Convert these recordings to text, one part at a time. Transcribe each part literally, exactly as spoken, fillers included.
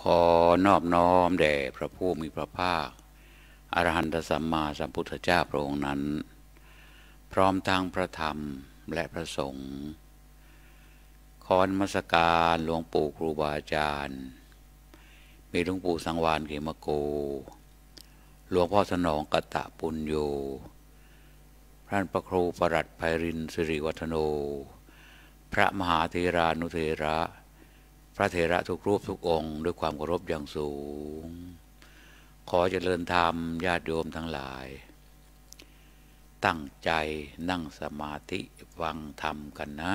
ขอนอบน้อมแด่พระผู้มีพระภาคอรหันตสัมมาสัมพุทธเจ้าพระองค์นั้นพร้อมทั้งพระธรรมและพระสงฆ์ขอนมัสการหลวงปู่ครูบาอาจารย์มีหลวงปู่สังวาลเขมโกหลวงพ่อสนองกตะปุญโญพระพระครูประหลัดไพรินทร์สิริวัฒโนพระมหาเถรานุเถระพระเถระทุกรูปทุกองค์ด้วยความเคารพอย่างสูงขอเจริญธรรมญาติโยมทั้งหลายตั้งใจนั่งสมาธิฟังธรรมกันนะ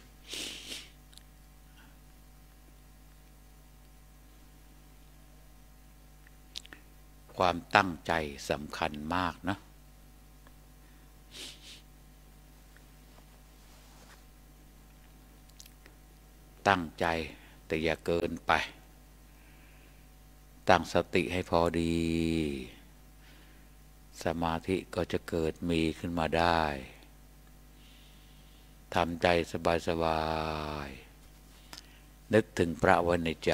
ความตั้งใจสำคัญมากนะตั้งใจแต่อย่าเกินไปตั้งสติให้พอดีสมาธิก็จะเกิดมีขึ้นมาได้ทำใจสบายๆนึกถึงพระไว้ในใจ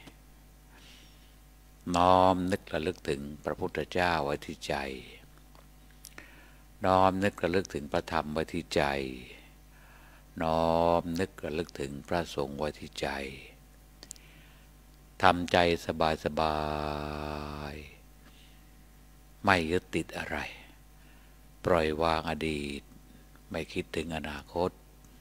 น้อมนึกระลึกถึงพระพุทธเจ้าไว้ที่ใจน้อมนึกระลึกถึงพระธรรมไว้ที่ใจน้อมนึกระลึกถึงพระสงฆ์ไว้ที่ใจทำใจสบายๆไม่ยึดติดอะไรปล่อยวางอดีตไม่คิดถึงอนาคต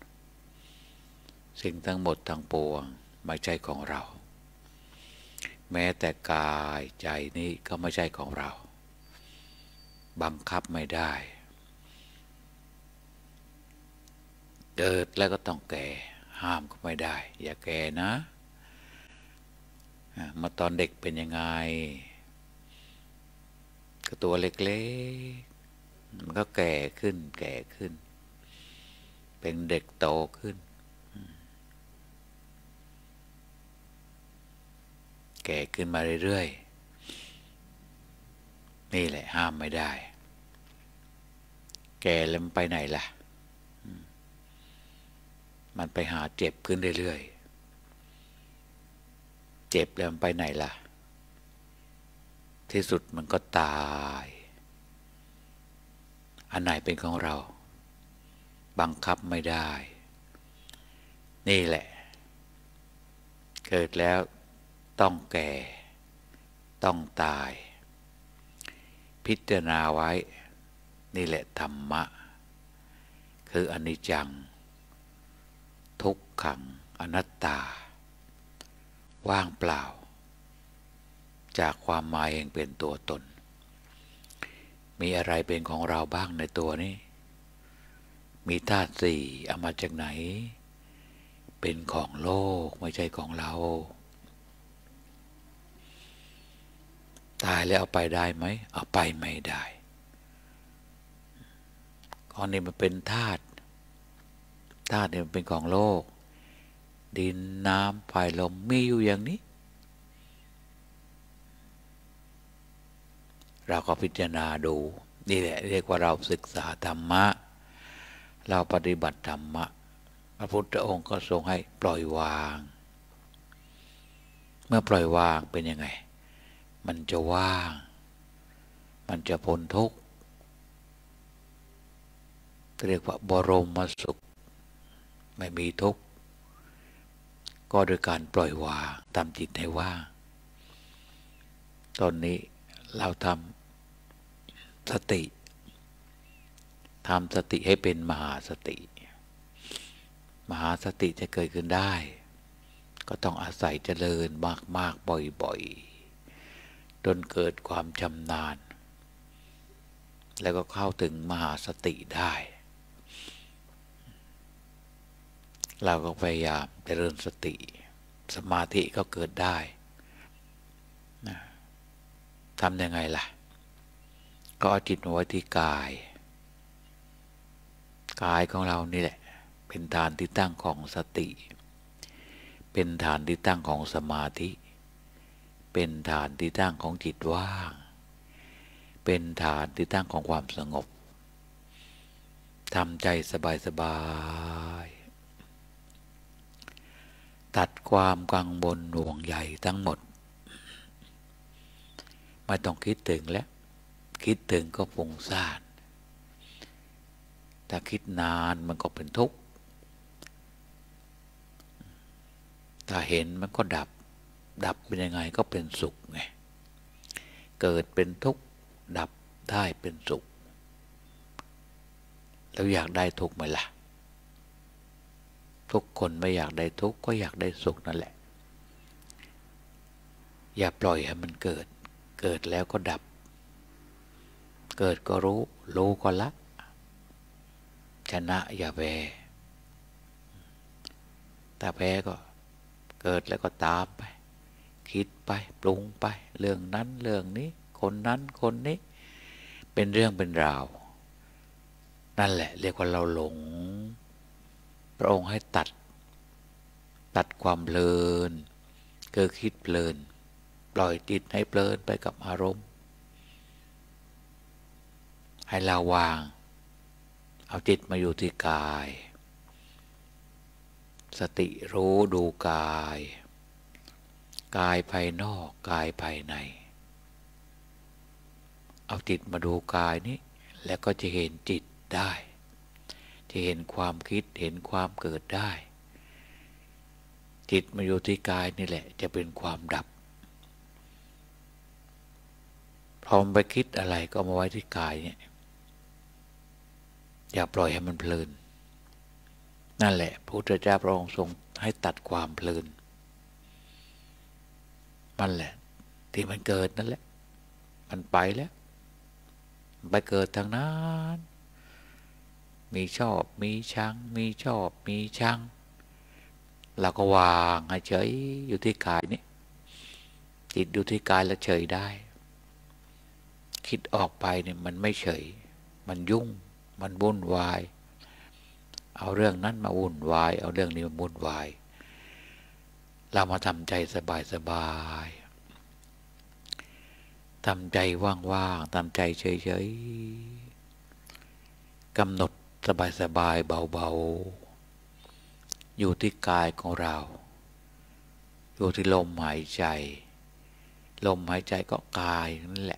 สิ่งทั้งหมดทั้งปวงไม่ใช่ของเราแม้แต่กายใจนี้ก็ไม่ใช่ของเราบังคับไม่ได้เกิดแล้วก็ต้องแก่ห้ามก็ไม่ได้อย่าแก่นะมาตอนเด็กเป็นยังไงก็ตัวเล็กๆมันก็แก่ขึ้นแก่ขึ้นเป็นเด็กโตขึ้นแก่ขึ้นมาเรื่อยๆนี่แหละห้ามไม่ได้แก่แล้วมันไปไหนล่ะมันไปหาเจ็บขึ้นเรื่อยๆเจ็บแล้วมันไปไหนล่ะที่สุดมันก็ตายอันไหนเป็นของเราบังคับไม่ได้นี่แหละเกิดแล้วต้องแก่ต้องตายพิจารณาไว้นี่แหละธรรมะคืออนิจจังทุกขังอนัตตาว่างเปล่าจากความหมายแห่งเป็นตัวตนมีอะไรเป็นของเราบ้างในตัวนี้มีธาตุสี่เอามาจากไหนเป็นของโลกไม่ใช่ของเราตายแล้วเอาไปได้ไหมเอาไปไม่ได้ก้อนนี้มันเป็นธาตุธาตุเนี่ยมันเป็นของโลกดินน้ำไฟลมมีอยู่อย่างนี้เราก็พิจารณาดูนี่แหละเรียกว่าเราศึกษาธรรมะเราปฏิบัติธรรมะพระพุทธองค์ก็ทรงให้ปล่อยวางเมื่อปล่อยวางเป็นยังไงมันจะว่างมันจะพ้นทุกข์เรียกว่าบรมสุขไม่มีทุกข์ก็โดยการปล่อยวางทำจิตให้ว่างตอนนี้เราทำสติทำสติให้เป็นมหาสติมหาสติจะเกิดขึ้นได้ก็ต้องอาศัยเจริญมากๆบ่อยๆจนเกิดความชำนาญแล้วก็เข้าถึงมหาสติได้เราก็พยายามเจริญสติสมาธิก็เกิดได้นะทำยังไงล่ะก็เอาจิตมาไว้ที่กายกายของเรานี่แหละเป็นฐานที่ตั้งของสติเป็นฐานที่ตั้งของสมาธิเป็นฐานที่ตั้งของจิตว่างเป็นฐานที่ตั้งของความสงบทำใจสบายๆตัดความกังวลห่วงใยทั้งหมดไม่ต้องคิดถึงแล้วคิดถึงก็ฟุ้งซ่านถ้าคิดนานมันก็เป็นทุกข์ถ้าเห็นมันก็ดับดับเป็นยังไงก็เป็นสุขไงเกิดเป็นทุกข์ดับได้เป็นสุขแล้วอยากได้ทุกข์ไหมล่ะทุกคนไม่อยากได้ทุกข์ก็อยากได้สุขนั่นแหละอย่าปล่อยให้มันเกิดเกิดแล้วก็ดับเกิดก็รู้รู้ก็ละชนะอย่าแพ้ถ้าแพ้ก็เกิดแล้วก็ตามไปคิดไปปรุงไปเรื่องนั้นเรื่องนี้คนนั้นคนนี้เป็นเรื่องเป็นราวนั่นแหละเรียกว่าเราหลงพระองค์ให้ตัดตัดความเพลินเกิดคิดเพลินปล่อยจิตให้เพลินไปกับอารมณ์ให้เราวางเอาจิตมาอยู่ที่กายสติรู้ดูกายกายภายนอกกายภายในเอาจิตมาดูกายนี้แล้วก็จะเห็นจิตได้จะเห็นความคิดเห็นความเกิดได้จิตมาอยู่ที่กายนี่แหละจะเป็นความดับพอมไปคิดอะไรก็มาไว้ที่กายเนี่ยอย่าปล่อยให้มันเพลินนั่นแหละพระพุทธเจ้าพระองค์ทรงให้ตัดความเพลินมันแหละที่มันเกิดนั่นแหละมันไปแล้วไปเกิดทางนั้นมีชอบมีชังมีชอบมีชังเราก็วางให้เฉยอยู่ที่กายนี่จิตอยู่ที่กายแล้วเฉยได้คิดออกไปเนี่ยมันไม่เฉยมันยุ่งมันวุ่นวายเอาเรื่องนั้นมาวุ่นวายเอาเรื่องนี้มาวุ่นวายเรามาทำใจสบายๆทำใจว่างๆทำใจเฉยๆกำหนดสบายๆเบาๆอยู่ที่กายของเราอยู่ที่ลมหายใจลมหายใจก็กายนั่นแหละ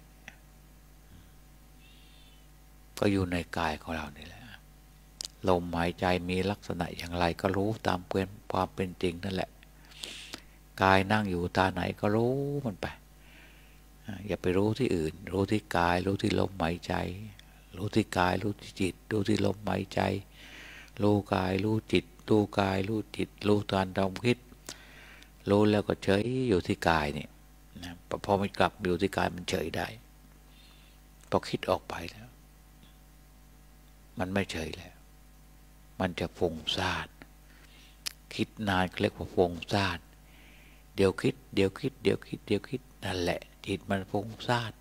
ก็อยู่ในกายของเรานี่แหละลมหายใจมีลักษณะอย่างไรก็รู้ตามเป็นความเป็นจริงนั่นแหละกายนั่งอยู่ตาไหนก็รู้มันไปอย่าไปรู้ที่อื่นรู้ที่กายรู้ที่ลมหายใจรู้ที่กายรู้ที่จิตรู้ที่ลมหายใจรู้กายรู้จิตรู้กายรู้จิตรู้ตอนเราคิดรู้แล้วก็เฉยอยู่ที่กายนี่นะพอมันกลับอยู่ที่กายมันเฉยได้พอคิดออกไปแล้วมันไม่เฉยแล้วมันจะฟุ้งซ่านคิดนานเรียกว่าฟุ้งซ่านเดี๋ยวคิดเดี๋ยวคิดเดี๋ยวคิดเดี๋ยวคิดนั่นแหละจิตมันฟุ้งซ่าน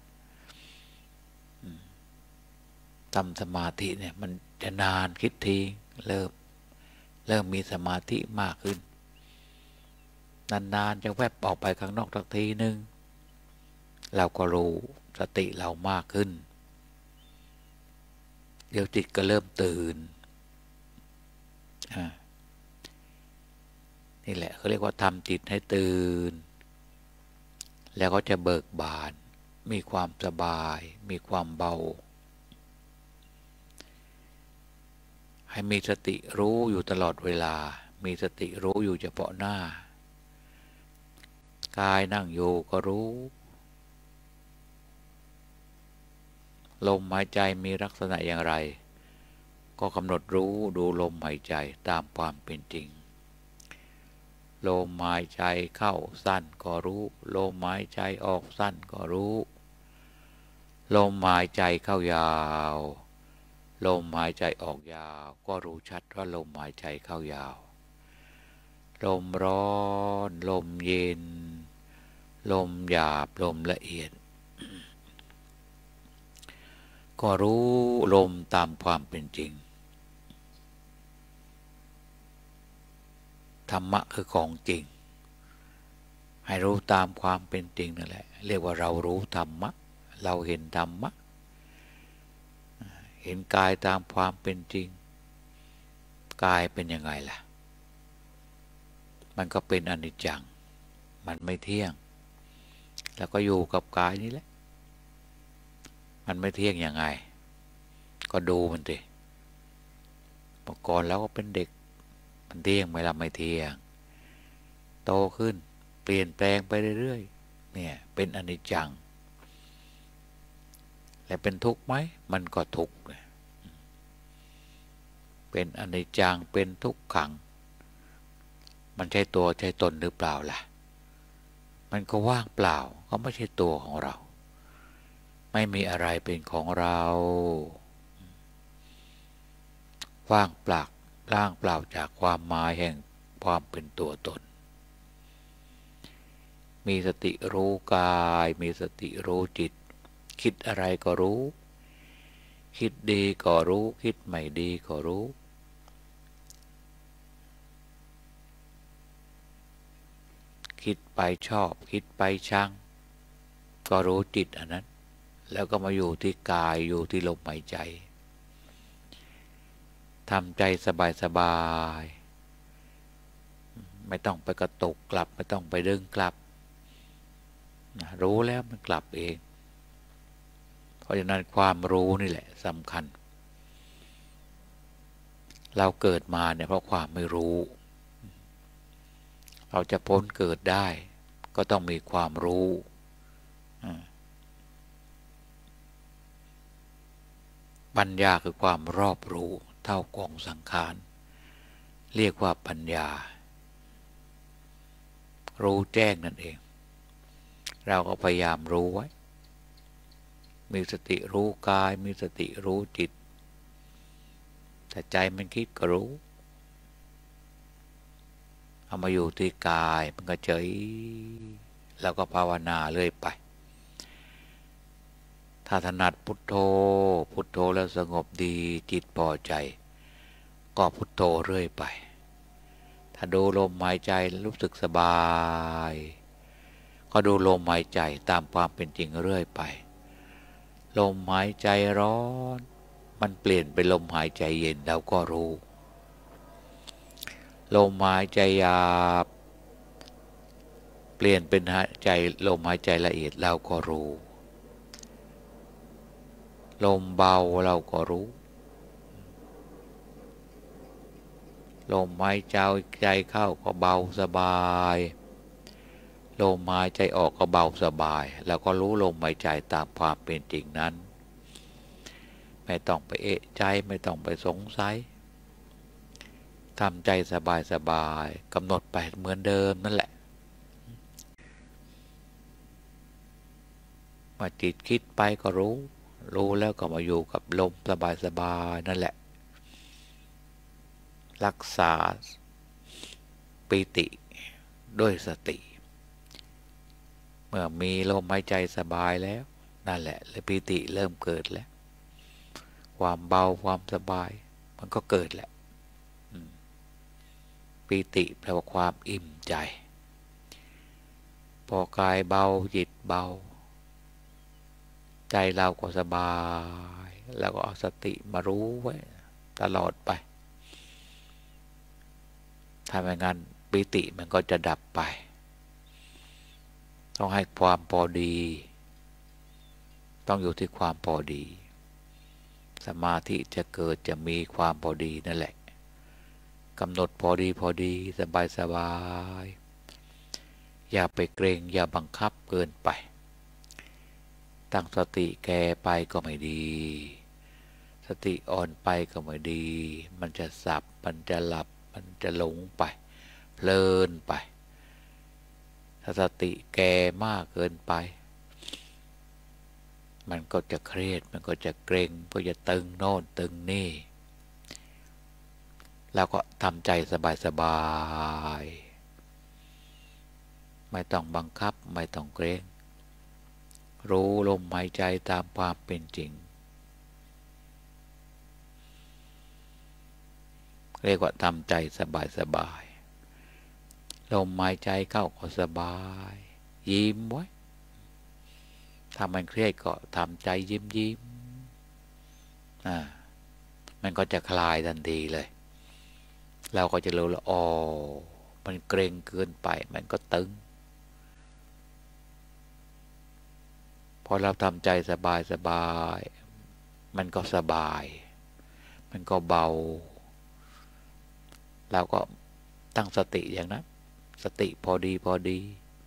ทำสมาธิเนี่ยมันจะนานคิดทีเริ่มเริ่มมีสมาธิมากขึ้นนานๆจะแวบออกไปข้างนอกสักทีนึงเราก็รู้สติเรามากขึ้นเดี๋ยวจิตก็เริ่มตื่นนี่แหละเขาเรียกว่าทำจิตให้ตื่นแล้วก็จะเบิกบานมีความสบายมีความเบาให้มีสติรู้อยู่ตลอดเวลามีสติรู้อยู่เฉพาะหน้ากายนั่งอยู่ก็รู้ลมหายใจมีลักษณะอย่างไรก็กำหนดรู้ดูลมหายใจตามความเป็นจริงลมหายใจเข้าสั้นก็รู้ลมหายใจออกสั้นก็รู้ลมหายใจเข้ายาวลมหายใจออกยาวก็รู้ชัดว่าลมหายใจเข้ายาวลมร้อนลมเย็นลมหยาบลมละเอียดก็รู้ลมตามความเป็นจริงธรรมะคือของจริงให้รู้ตามความเป็นจริงนั่นแหละเรียกว่าเรารู้ธรรมะเราเห็นธรรมะเห็นกายตามความเป็นจริงกายเป็นยังไงล่ะมันก็เป็นอนิจจังมันไม่เที่ยงแล้วก็อยู่กับกายนี้แหละมันไม่เที่ยงยังไงก็ดูมันสิเมื่อก่อนเราก็เป็นเด็กมันเที่ยงไหมล่ะไม่เที่ยงโตขึ้นเปลี่ยนแปลงไปเรื่อยๆเนี่ยเป็นอนิจจังและเป็นทุกข์ไหมมันก็ทุกข์เป็นอนิจจังเป็นทุกขังมันใช่ตัวใช่ตนหรือเปล่าล่ะมันก็ว่างเปล่าก็ไม่ใช่ตัวของเราไม่มีอะไรเป็นของเราว่างเปล่าล่างเปล่าจากความหมายแห่งความเป็นตัวตนมีสติรู้กายมีสติรู้จิตคิดอะไรก็รู้คิดดีก็รู้คิดไม่ดีก็รู้คิดไปชอบคิดไปชังก็รู้จิตอันนั้นแล้วก็มาอยู่ที่กายอยู่ที่ลมหายใจทำใจสบายๆไม่ต้องไปกระตุกกลับไม่ต้องไปดึงกลับรู้แล้วมันกลับเองเพราะฉะนั้นความรู้นี่แหละสำคัญเราเกิดมาเนี่ยเพราะความไม่รู้เราจะพ้นเกิดได้ก็ต้องมีความรู้ปัญญาคือความรอบรู้เท่ากองสังขารเรียกว่าปัญญารู้แจ้งนั่นเองเราก็พยายามรู้ไว้มีสติรู้กายมีสติรู้จิตแต่ใจมันคิดก็รู้เอามาอยู่ที่กายมันก็เฉยแล้วก็ภาวนาเรื่อยไปถ้าถนัดพุทโธพุทโธแล้วสงบดีจิตพอใจก็พุทโธเรื่อยไปถ้าดูลมหายใจรู้สึกสบายก็ดูลมหายใจตามความเป็นจริงเรื่อยไปลมหายใจร้อนมันเปลี่ยนเป็นลมหายใจเย็นเราก็รู้ลมหายใจหยาบเปลี่ยนเป็นหายใจลมหายใจละเอียดเราก็รู้ลมเบาเราก็รู้ลมหายใจเข้าก็เบาสบายลมหายใจออกก็เบาสบายแล้วก็รู้ลมหายใจตามความเป็นจริงนั้นไม่ต้องไปเอะใจไม่ต้องไปสงสัยทำใจสบายสบายกำหนดไปเหมือนเดิมนั่นแหละมาจิตคิดไปก็รู้รู้แล้วก็มาอยู่กับลมสบายสบายนั่นแหละรักษาปิติด้วยสติเมื่อมีลมหายใจสบายแล้วนั่นแหละและปิติเริ่มเกิดแล้วความเบาความสบายมันก็เกิดแหละปิติแปลว่าความอิ่มใจพอกายเบาจิตเบาใจเราก็สบายแล้วก็เอาสติมารู้ไว้ตลอดไปถ้าไม่งั้นปิติมันก็จะดับไปต้องให้ความพอดีต้องอยู่ที่ความพอดีสมาธิจะเกิดจะมีความพอดีนั่นแหละกำหนดพอดีพอดีสบายสบายอย่าไปเกรงอย่าบังคับเกินไปตั้งสติแก่ไปก็ไม่ดีสติอ่อนไปก็ไม่ดีมันจะสับมันจะหลับมันจะหลงไปเพลินไปถ้าสติแก่มากเกินไปมันก็จะเครียดมันก็จะเกร็งก็จะตึงโน่นตึงนี่แล้วก็ทำใจสบายๆไม่ต้องบังคับไม่ต้องเกรงรู้ลมหายใจตามความเป็นจริงเรียกว่าทำใจสบายๆลมหายใจเข้าก็สบายยิ้มไว้ถ้ามันเครียดก็ทำใจยิ้มยิ้มอ่ามันก็จะคลายทันทีเลยเราก็จะรู้แล้วอ๋อมันเกร็งเกินไปมันก็ตึงพอเราทำใจสบายสบายมันก็สบายมันก็เบาเราก็ตั้งสติอย่างนั้นสติพอดีพอดี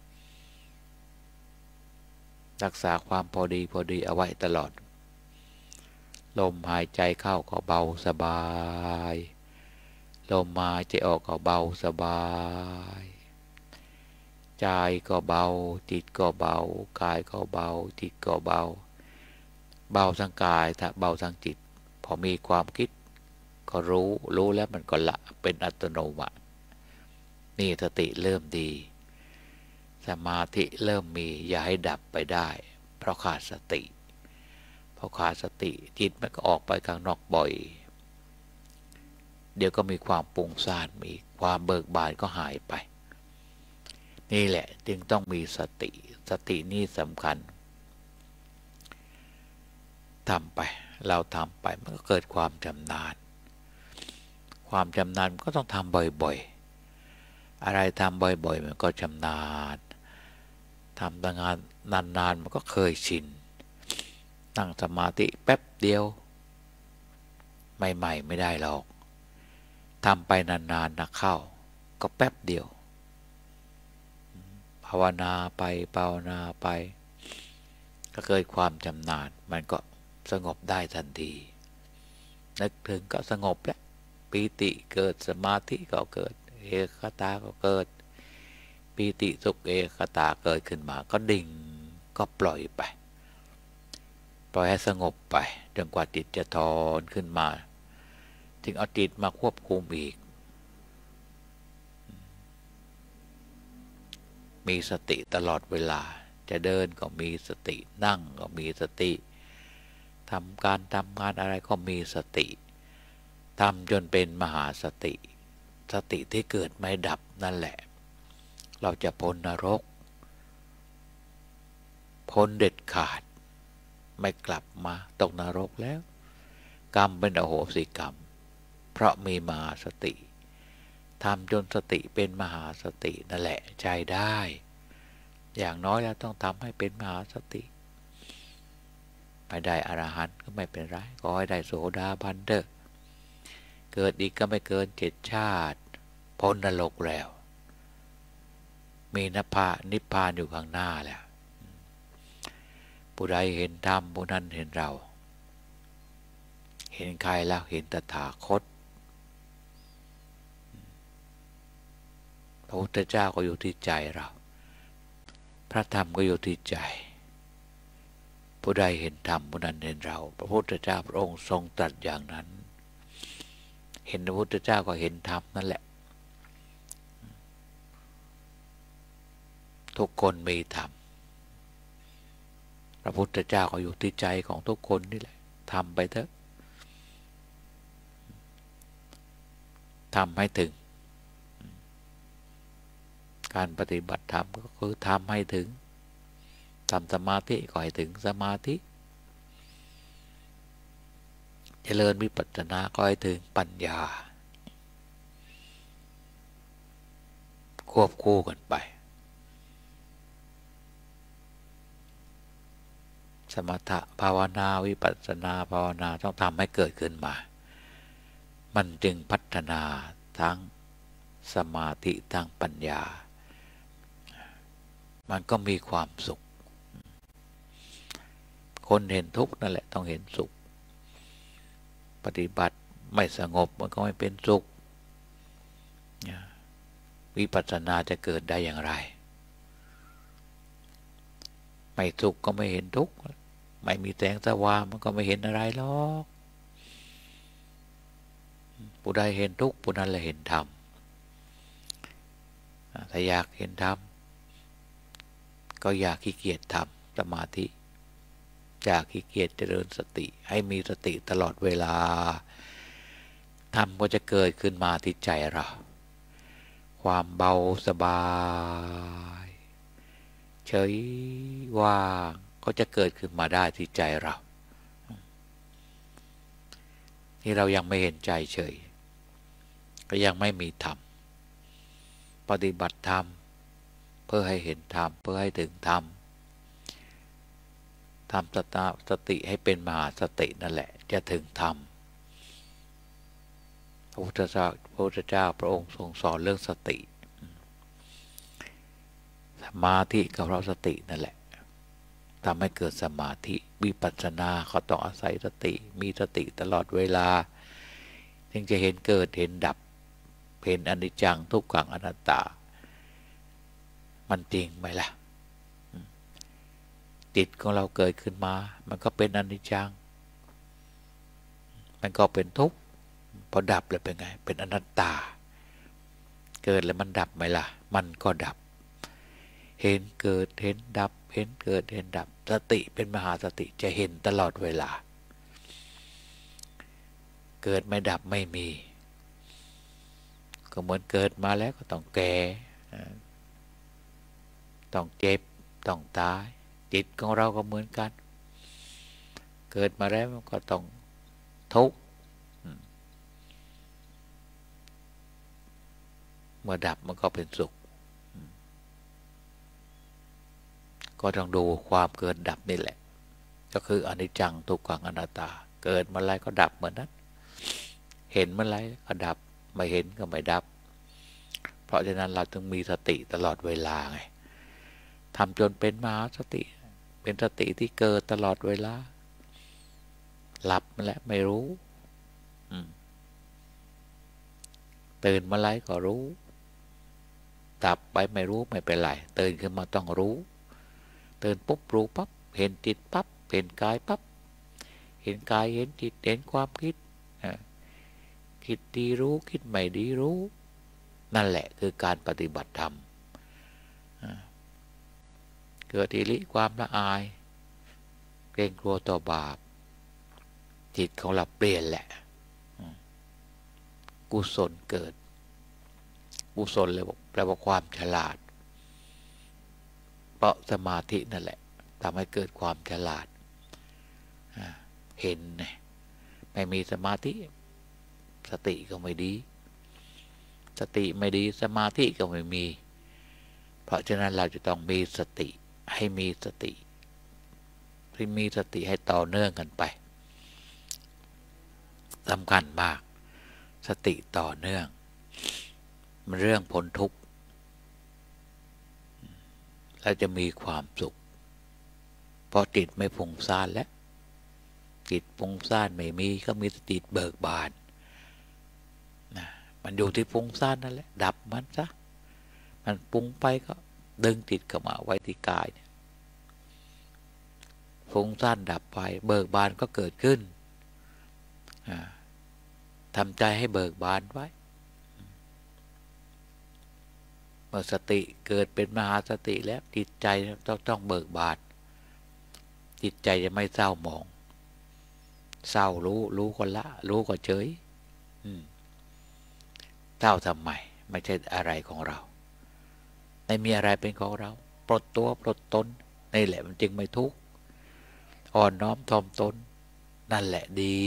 รักษาความพอดีพอดีเอาไว้ตลอดลมหายใจเข้าก็เบาสบายลมหายใจออกก็เบาสบายใจก็เบาจิตก็เบากายก็เบาจิตก็เบาเบาทั้งกายถ้าเบาทั้งจิตพอมีความคิดก็รู้รู้แล้วมันก็ละเป็นอัตโนมัตินี่สติเริ่มดีสมาธิเริ่มมีอย่าให้ดับไปได้เพราะขาดสติเพราะขาดสติจิตมันก็ออกไปข้างนอกบ่อยเดี๋ยวก็มีความปุงซ่านมีความเบิกบานก็หายไปนี่แหละจึงต้องมีสติสตินี่สำคัญทำไปเราทำไปมันก็เกิดความชำนาญความชำนาญก็ต้องทำบ่อยๆอะไรทำบ่อยๆมันก็ชำนาญทำงานนานๆมันก็เคยชินนั่งสมาธิแป๊บเดียวใหม่ๆไม่ได้หรอกทำไปนานๆนะเข้าก็แป๊บเดียวภาวนาไปภาวนาไปก็เกิดความชำนาญมันก็สงบได้ทันทีนึกถึงก็สงบแล้วปีติเกิดสมาธิก็เกิดเอกคตาก็เกิดปีติสุขเอกคตาเกิดขึ้นมาก็ดิ่งก็ปล่อยไปปล่อยให้สงบไปจนกว่าจิตจะถอนขึ้นมาถึงเอาจิตมาควบคุมอีกมีสติตลอดเวลาจะเดินก็มีสตินั่งก็มีสติทำการทำงานอะไรก็มีสติทำจนเป็นมหาสติสติที่เกิดไม่ดับนั่นแหละเราจะพ้นนรกพ้นเด็ดขาดไม่กลับมาตกนรกแล้วกรรมเป็นอโหสิกรรมเพราะมีมหาสติทำจนสติเป็นมหาสตินั่นแหละใจได้อย่างน้อยเราต้องทำให้เป็นมหาสติไม่ได้อรหันต์ก็ไม่เป็นไรขอให้ได้โสดาบันเถอะเกิดอีกก็ไม่เกินเจ็ดชาติพ้นนรกแล้วมีนิพพานนิพพานอยู่ข้างหน้าแล้วผู้ใดเห็นธรรมผู้นั้นเห็นเราเห็นใครแล้วเห็นตถาคตพระพุทธเจ้าก็อยู่ที่ใจเราพระธรรมก็อยู่ที่ใจผู้ใดเห็นธรรมผู้นั้นเห็นเราพระพุทธเจ้าพระองค์ทรงตรัสอย่างนั้นเห็นพระพุทธเจ้าก็เห็นธรรมนั่นแหละทุกคนมีธรรมพระพุทธเจ้าก็อยู่ที่ใจของทุกคนนี่แหละทำไปเถอะทำให้ถึงการปฏิบัติธรรมก็คือทำให้ถึงทำสมาธิก็ให้ถึงสมาธิเจริญวิปัสสนาก็ให้ถึงปัญญาควบคู่กันไปสมถะภาวนาวิปัสสนาภาวนาต้องทำให้เกิดขึ้นมามันจึงพัฒนาทั้งสมาธิทั้งปัญญามันก็มีความสุขคนเห็นทุกข์นั่นแหละต้องเห็นสุขปฏิบัติไม่สงบมันก็ไม่เป็นสุขวิปัสสนาจะเกิดได้อย่างไรไม่สุขก็ไม่เห็นทุกข์ไม่มีแสงสว่างมันก็ไม่เห็นอะไรหรอกผู้ใดเห็นทุกข์ผู้นั้นแหละเห็นธรรมถ้าอยากเห็นธรรมก็อยากขี้เกียจทำสมาธิอยากขี้เกียจเจริญสติให้มีสติตลอดเวลาธรรมก็จะเกิดขึ้นมาที่ใจเราความเบาสบายเฉยว่างก็จะเกิดขึ้นมาได้ที่ใจเรานี่เรายังไม่เห็นใจเฉยก็ยังไม่มีธรรมปฏิบัติธรรมเพื่อให้เห็นธรรมเพื่อให้ถึงธรรมทำสตาสติให้เป็นมหาสตินั่นแหละจะถึงธรรมพระพุทธเจ้าพระพุทธเจ้าพระองค์ทรงสอนเรื่องสติสมาธิกับเราสตินั่นแหละทำให้เกิดสมาธิวิปัสสนาเขาต้องอาศัยสติมีสติตลอดเวลาจึงจะเห็นเกิดเห็นดับเห็นอนิจจังทุกขังอนัตตามันจริงไหมล่ะจิตของเราเกิดขึ้นมามันก็เป็นอนิจจังมันก็เป็นทุกข์พอดับแล้วเป็นไงเป็นอนัตตาเกิดแล้วมันดับไหมล่ะมันก็ดับเห็นเกิดเห็นดับเห็นเกิดเห็นดับสติเป็นมหาสติจะเห็นตลอดเวลาเกิดไม่ดับไม่มีก็เหมือนเกิดมาแล้วก็ต้องแก่ต้องเจ็บต้องตายจิตของเราก็เหมือนกันเกิดมาแล้วมันก็ต้องทุกข์เมื่อดับมันก็เป็นสุขก็ต้องดูความเกิดดับนี่แหละก็คืออนิจจังทุกขังอนัตตาเกิดเมื่อไรก็ดับเหมือนนั้นเห็นเมื่อไรก็ดับไม่เห็นก็ไม่ดับเพราะฉะนั้นเราต้องมีสติตลอดเวลาไงทำจนเป็นมหาสติเป็นสติที่เกิดตลอดเวลาหลับมาแล้วไม่รู้ตื่นมาไรก็รู้ดับไปไม่รู้ไม่เป็นไรตื่นขึ้นมาต้องรู้ตื่นปุ๊บรู้ปั๊บเห็นจิตปั๊บเห็นกายปั๊บเห็นกายเห็นจิตเห็นความคิดคิดดีรู้คิดไม่ดีรู้นั่นแหละคือการปฏิบัติธรรมเกิดอิริความละอายเกรงกลัวต่อบาปจิตของเราเปลี่ยนแหละกุศลเกิดกุศลเลยบอกแปลว่าความฉลาดเพราะสมาธินั่นแหละทำให้เกิดความฉลาดเห็นไม่มีสมาธิสติก็ไม่ดีสติไม่ดีสมาธิก็ไม่มีเพราะฉะนั้นเราจะต้องมีสติให้มีสติที่มีสติให้ต่อเนื่องกันไปสำคัญมากสติต่อเนื่องมันเรื่องพ้นทุกข์เราจะมีความสุขเพราะจิตไม่ฟุ้งซ่านแล้วจิตฟุ้งซ่านไม่มีก็มีสติเบิกบานนะมันอยู่ที่ฟุ้งซ่านนั่นแหละดับมันซะมันปุ้งไปก็ดึงจิตเข้ามาไว้ที่กายเนี่ยฟุ้งซ่านดับไปเบิกบานก็เกิดขึ้นทำใจให้เบิกบานไว้เมื่อสติเกิดเป็นมหาสติแล้วจิตใจต้องต้องเบิกบานจิตใจจะไม่เศร้าหมองเศร้ารู้รู้ก็ละรู้ก็เฉยเศร้าทำไมไม่ใช่อะไรของเราไม่มีอะไรเป็นของเราปลดตัวปลดตนนี่แหละมันจึงไม่ทุกข์อ่อนน้อมถ่อมตนนั่นแหละดี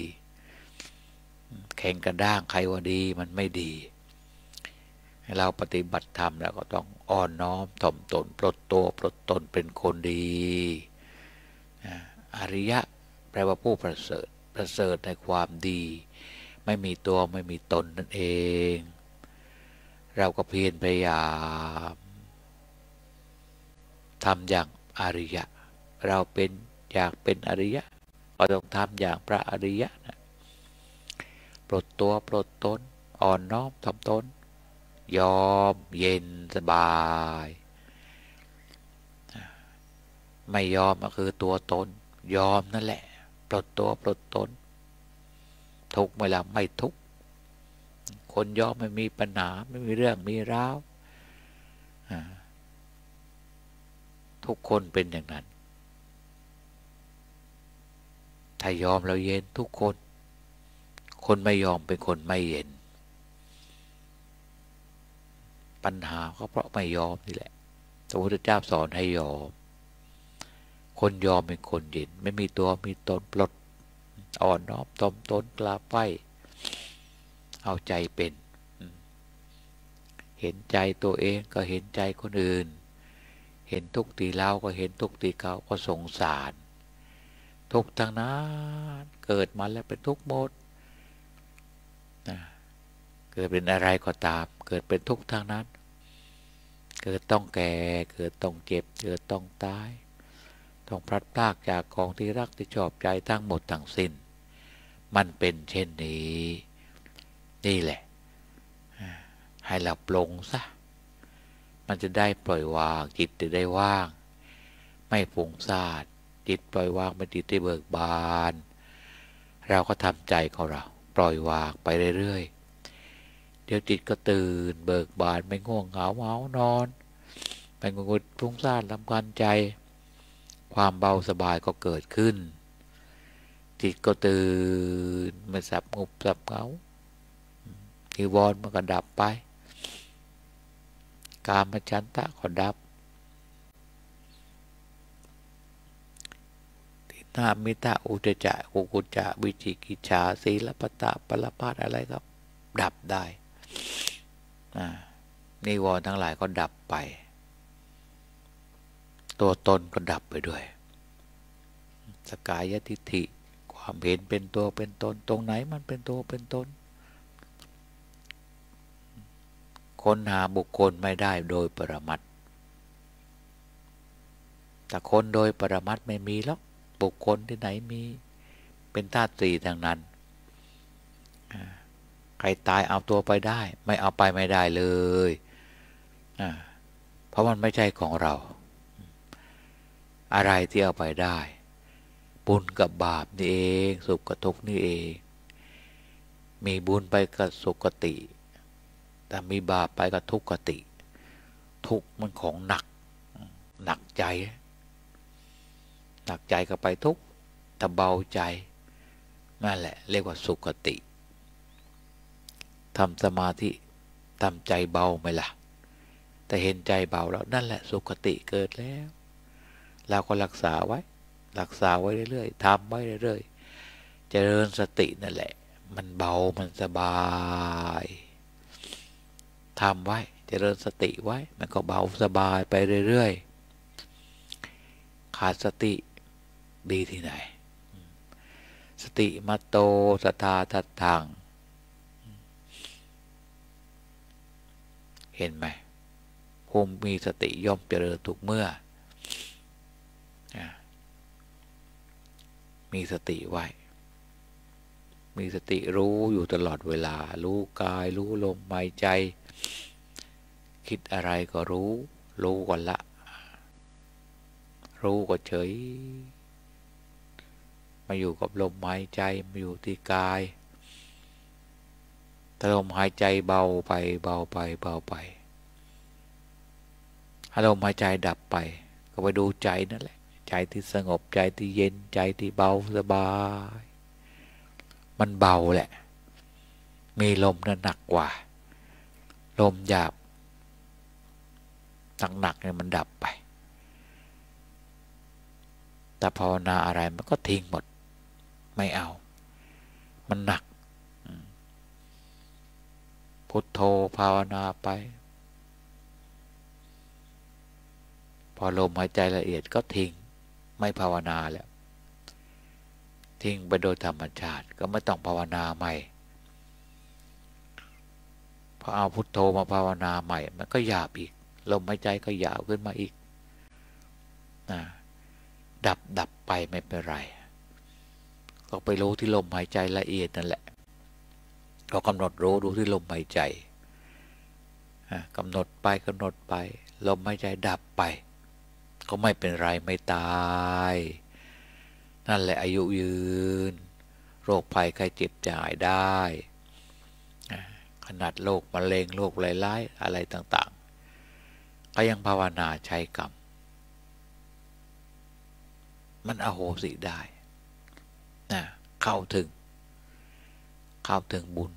แข่งกระด้างใครว่าดีมันไม่ดีเราปฏิบัติธรรมแล้วก็ต้องอ่อนน้อมถ่อมตนปลดตัวปลดตนเป็นคนดีอริยะแปลว่าผู้ประเสริฐประเสริฐในความดีไม่มีตัวไม่มีตนนั่นเองเราก็เพียรพยายามทำอย่างอริยะเราเป็นอยากเป็นอริยะก็ต้องทำอย่างพระอริยะนะปลดตัวปลดตนอ่อนน้อมถ่อมตนยอมเย็นสบายไม่ยอมก็คือตัวตนยอมนั่นแหละปลดตัวปลดตนทุกข์ไม่ละไม่ทุกข์คนยอมไม่มีปัญหาไม่มีเรื่องมีราวทุกคนเป็นอย่างนั้นถ้ายอมเราเย็นทุกคนคนไม่ยอมเป็นคนไม่เย็นปัญหาก็เพราะไม่ยอมนี่แหละพระพุทธเจ้าสอนให้ยอมคนยอมเป็นคนเย็นไม่มีตัวมีตนปลดอ่อนน้อมถ่อมตนกล้าไปเอาใจเป็นเห็นใจตัวเองก็เห็นใจคนอื่นเห็นทุกข์ที่เราก็เห็นทุกข์ที่เขาก็สงสารทุกข์ทั้งนั้นเกิดมาแล้วเป็นทุกข์หมดนะเกิดเป็นอะไรก็ตามเกิดเป็นทุกข์ทั้งนั้นเกิดต้องแก่เกิดต้องเจ็บเกิดต้องตายต้องพลัดพรากจากของที่รักที่ชอบใจทั้งหมดทั้งสิ้นมันเป็นเช่นนี้นี่แหละให้เราปลงซะมันจะได้ปล่อยวางจิตจะได้ว่างไม่ฟุ้งซ่านจิตปล่อยวางเป็นจิตที่เบิกบานเราก็ทำใจของเราปล่อยวางไปเรื่อยๆเดี๋ยวจิตก็ตื่นเบิกบานไม่ง่วงเหงาเมานอนไม่งุนงุดฟุ้งซ่านรำคาญใจความเบาสบายก็เกิดขึ้นจิตก็ตื่นไม่สับงุบสับเหงานิวรณ์มันก็ดับไปกามฉันทะก็ดับทิฏฐิมิตะอุทจักกุกุจจะวิจิกิจฉาสีลปตะปรภาสอะไรครับดับได้นิวรณ์ทั้งหลายก็ดับไปตัวตนก็ดับไปด้วยสกายทิฏฐิความเห็นเป็นตัวเป็นตนตรงไหนมันเป็นตัวเป็นตนค้นหาบุคคลไม่ได้โดยปรมัตถ์แต่คนโดยปรมัตถ์ไม่มีหรอกบุคคลที่ไหนมีเป็นธาตุสี่ทางนั้นใครตายเอาตัวไปได้ไม่เอาไปไม่ได้เลยเพราะมันไม่ใช่ของเราอะไรที่เอาไปได้บุญกับบาปนี่เองสุขกับทุกข์นี่เองมีบุญไปกับสุขติแต่มีบาปไปกับทุกขติทุกข์มันของหนักหนักใจหนักใจก็ไปทุกข์แต่เบาใจนั่นแหละเรียกว่าสุขติทำสมาธิทำใจเบาไหมล่ะแต่เห็นใจเบาแล้วนั่นแหละสุขติเกิดแล้วเราก็รักษาไว้รักษาไว้เรื่อยๆทำไว้เรื่อยๆเจริญสตินั่นแหละมันเบามันสบายทำไว้เจริญสติไว้มันก็เบาสบายไปเรื่อยๆขาดสติดีที่ไหนสติมัตโตสัทธาทัตถังเห็นไหมภูมิมีสติย่อมเจริญทุกเมื่อมีสติไว้มีสติรู้อยู่ตลอดเวลารู้กายรู้ลมหายใจคิดอะไรก็รู้รู้ก่อนละรู้ก็เฉยมาอยู่กับลมหายใจมาอยู่ที่กายถ้าลมหายใจเบาไปเบาไปเบาไปถ้าลมหายใจดับไปก็ไปดูใจนั่นแหละใจที่สงบใจที่เย็นใจที่เบาสบายมันเบาแหละมีลมนั้นหนักกว่าลมหยาบหนักๆเนี่ยมันดับไปแต่ภาวนาอะไรมันก็ทิ้งหมดไม่เอามันหนักพุทโธภาวนาไปพอลมหายใจละเอียดก็ทิ้งไม่ภาวนาแล้วทิ้งไปโดยธรรมชาติก็ไม่ต้องภาวนาใหม่พอเอาพุทโธมาภาวนาใหม่มันก็หยาบอีกลมหายใจก็ยาวขึ้นมาอีกนะดับดับไปไม่เป็นไรก็ไปรู้ที่ลมหายใจละเอียดนั่นแหละก็กำหนดรู้ดูที่ลมหายใจกำหนดไปกำหนดไปลมหายใจดับไปก็ไม่เป็นไรไม่ตายนั่นแหละอายุยืนโรคภัยไข้เจ็บจะหายได้ขนาดโรคมะเร็งโรคร้ายๆอะไรต่างๆก็ยังภาวนาใช้กรรมมันอโหสิได้นะเข้าถึงเข้าถึงบุญ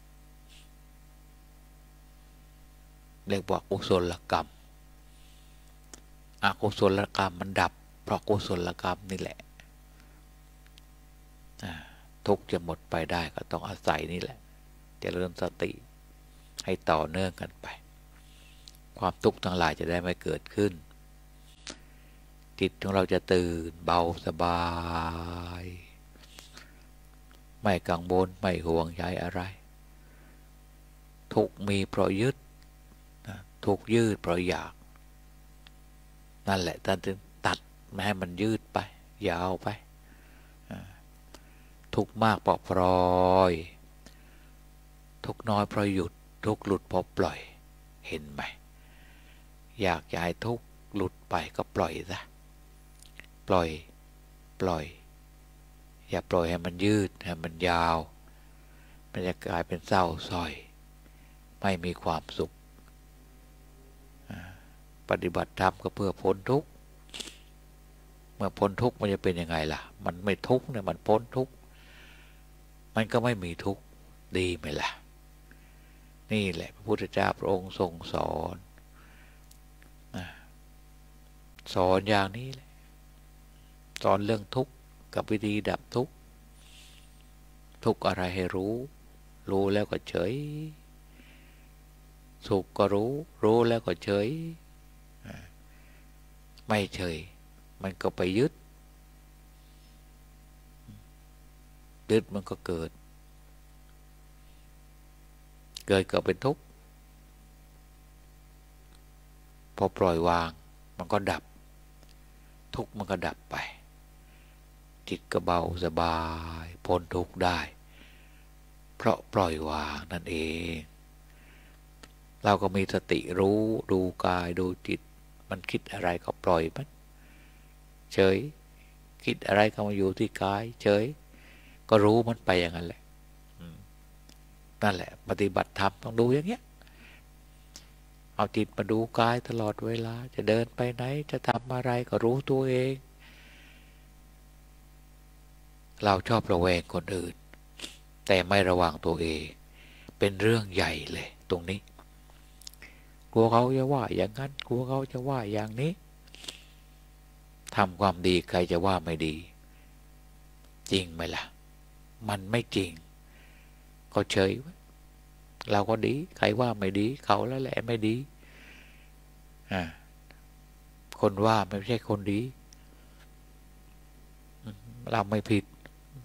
เรียกว่ากุศลกรรมอกุศลกรรมมันดับเพราะกุศลกรรมนี่แหละทุกข์จะหมดไปได้ก็ต้องอาศัยนี่แหละเจริญสติให้ต่อเนื่องกันไปความทุกข์ทั้งหลายจะได้ไม่เกิดขึ้นจิตของเราจะตื่นเบาสบาย ไม่กังวลไม่ห่วงใยอะไรทุกมีเพราะยึดทุกยืดเพราะอยากนั่นแหละท่านจึงตัดไม่ให้มันยืดไปยาวไปทุกมากเพราะปล่อยทุกน้อยเพราะหยุดทุกหลุดเพราะปล่อยเห็นไหมอยากจะให้ทุกหลุดไปก็ปล่อยซะปล่อยปล่อยอย่าปล่อยให้มันยืดให้มันยาวมันจะกลายเป็นเศร้าส้อยไม่มีความสุขปฏิบัติธรรมก็เพื่อพ้นทุกข์เมื่อพ้นทุกข์มันจะเป็นยังไงล่ะมันไม่ทุกข์เนี่ยมันพ้นทุกข์มันก็ไม่มีทุกข์ดีไหมล่ะนี่แหละพระพุทธเจ้าพระองค์ทรงสอนสอนอย่างนี้แหละสอนเรื่องทุกข์กับวิธีดับทุกข์ทุกข์อะไรให้รู้รู้แล้วก็เฉยสุขก็รู้รู้แล้วก็เฉยไม่เฉยมันก็ไปยึดยึดมันก็เกิดเกิดก็เป็นทุกข์พอปล่อยวางมันก็ดับทุกข์มันก็ดับไปจิตก็เบาสบายพ้นทุกข์ได้เพราะปล่อยวางนั่นเองเราก็มีสติรู้ดูกายดูจิตมันคิดอะไรก็ปล่อยมันเฉยคิดอะไรก็มาอยู่ที่กายเฉยก็รู้มันไปอย่างนั้นแหละนั่นแหละปฏิบัติธรรมต้องดูอย่างเงี้ยเอาจิตมาดูกายตลอดเวลาจะเดินไปไหนจะทำอะไรก็รู้ตัวเองเราชอบระแวงคนอื่นแต่ไม่ระวังตัวเองเป็นเรื่องใหญ่เลยตรงนี้กลัวเขาจะว่าอย่างนั้นกลัวเขาจะว่าอย่างนี้ทำความดีใครจะว่าไม่ดีจริงไหมล่ะมันไม่จริงก็เฉยเราก็ดีใครว่าไม่ดีเขาแล้วแหละไม่ดีอ่าคนว่าไม่ใช่คนดีเราไม่ผิด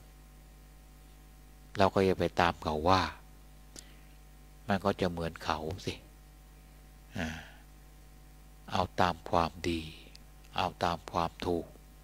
เราก็อย่าไปตามเขาว่ามันก็จะเหมือนเขาสิเอาตามความดีเอาตามความถูก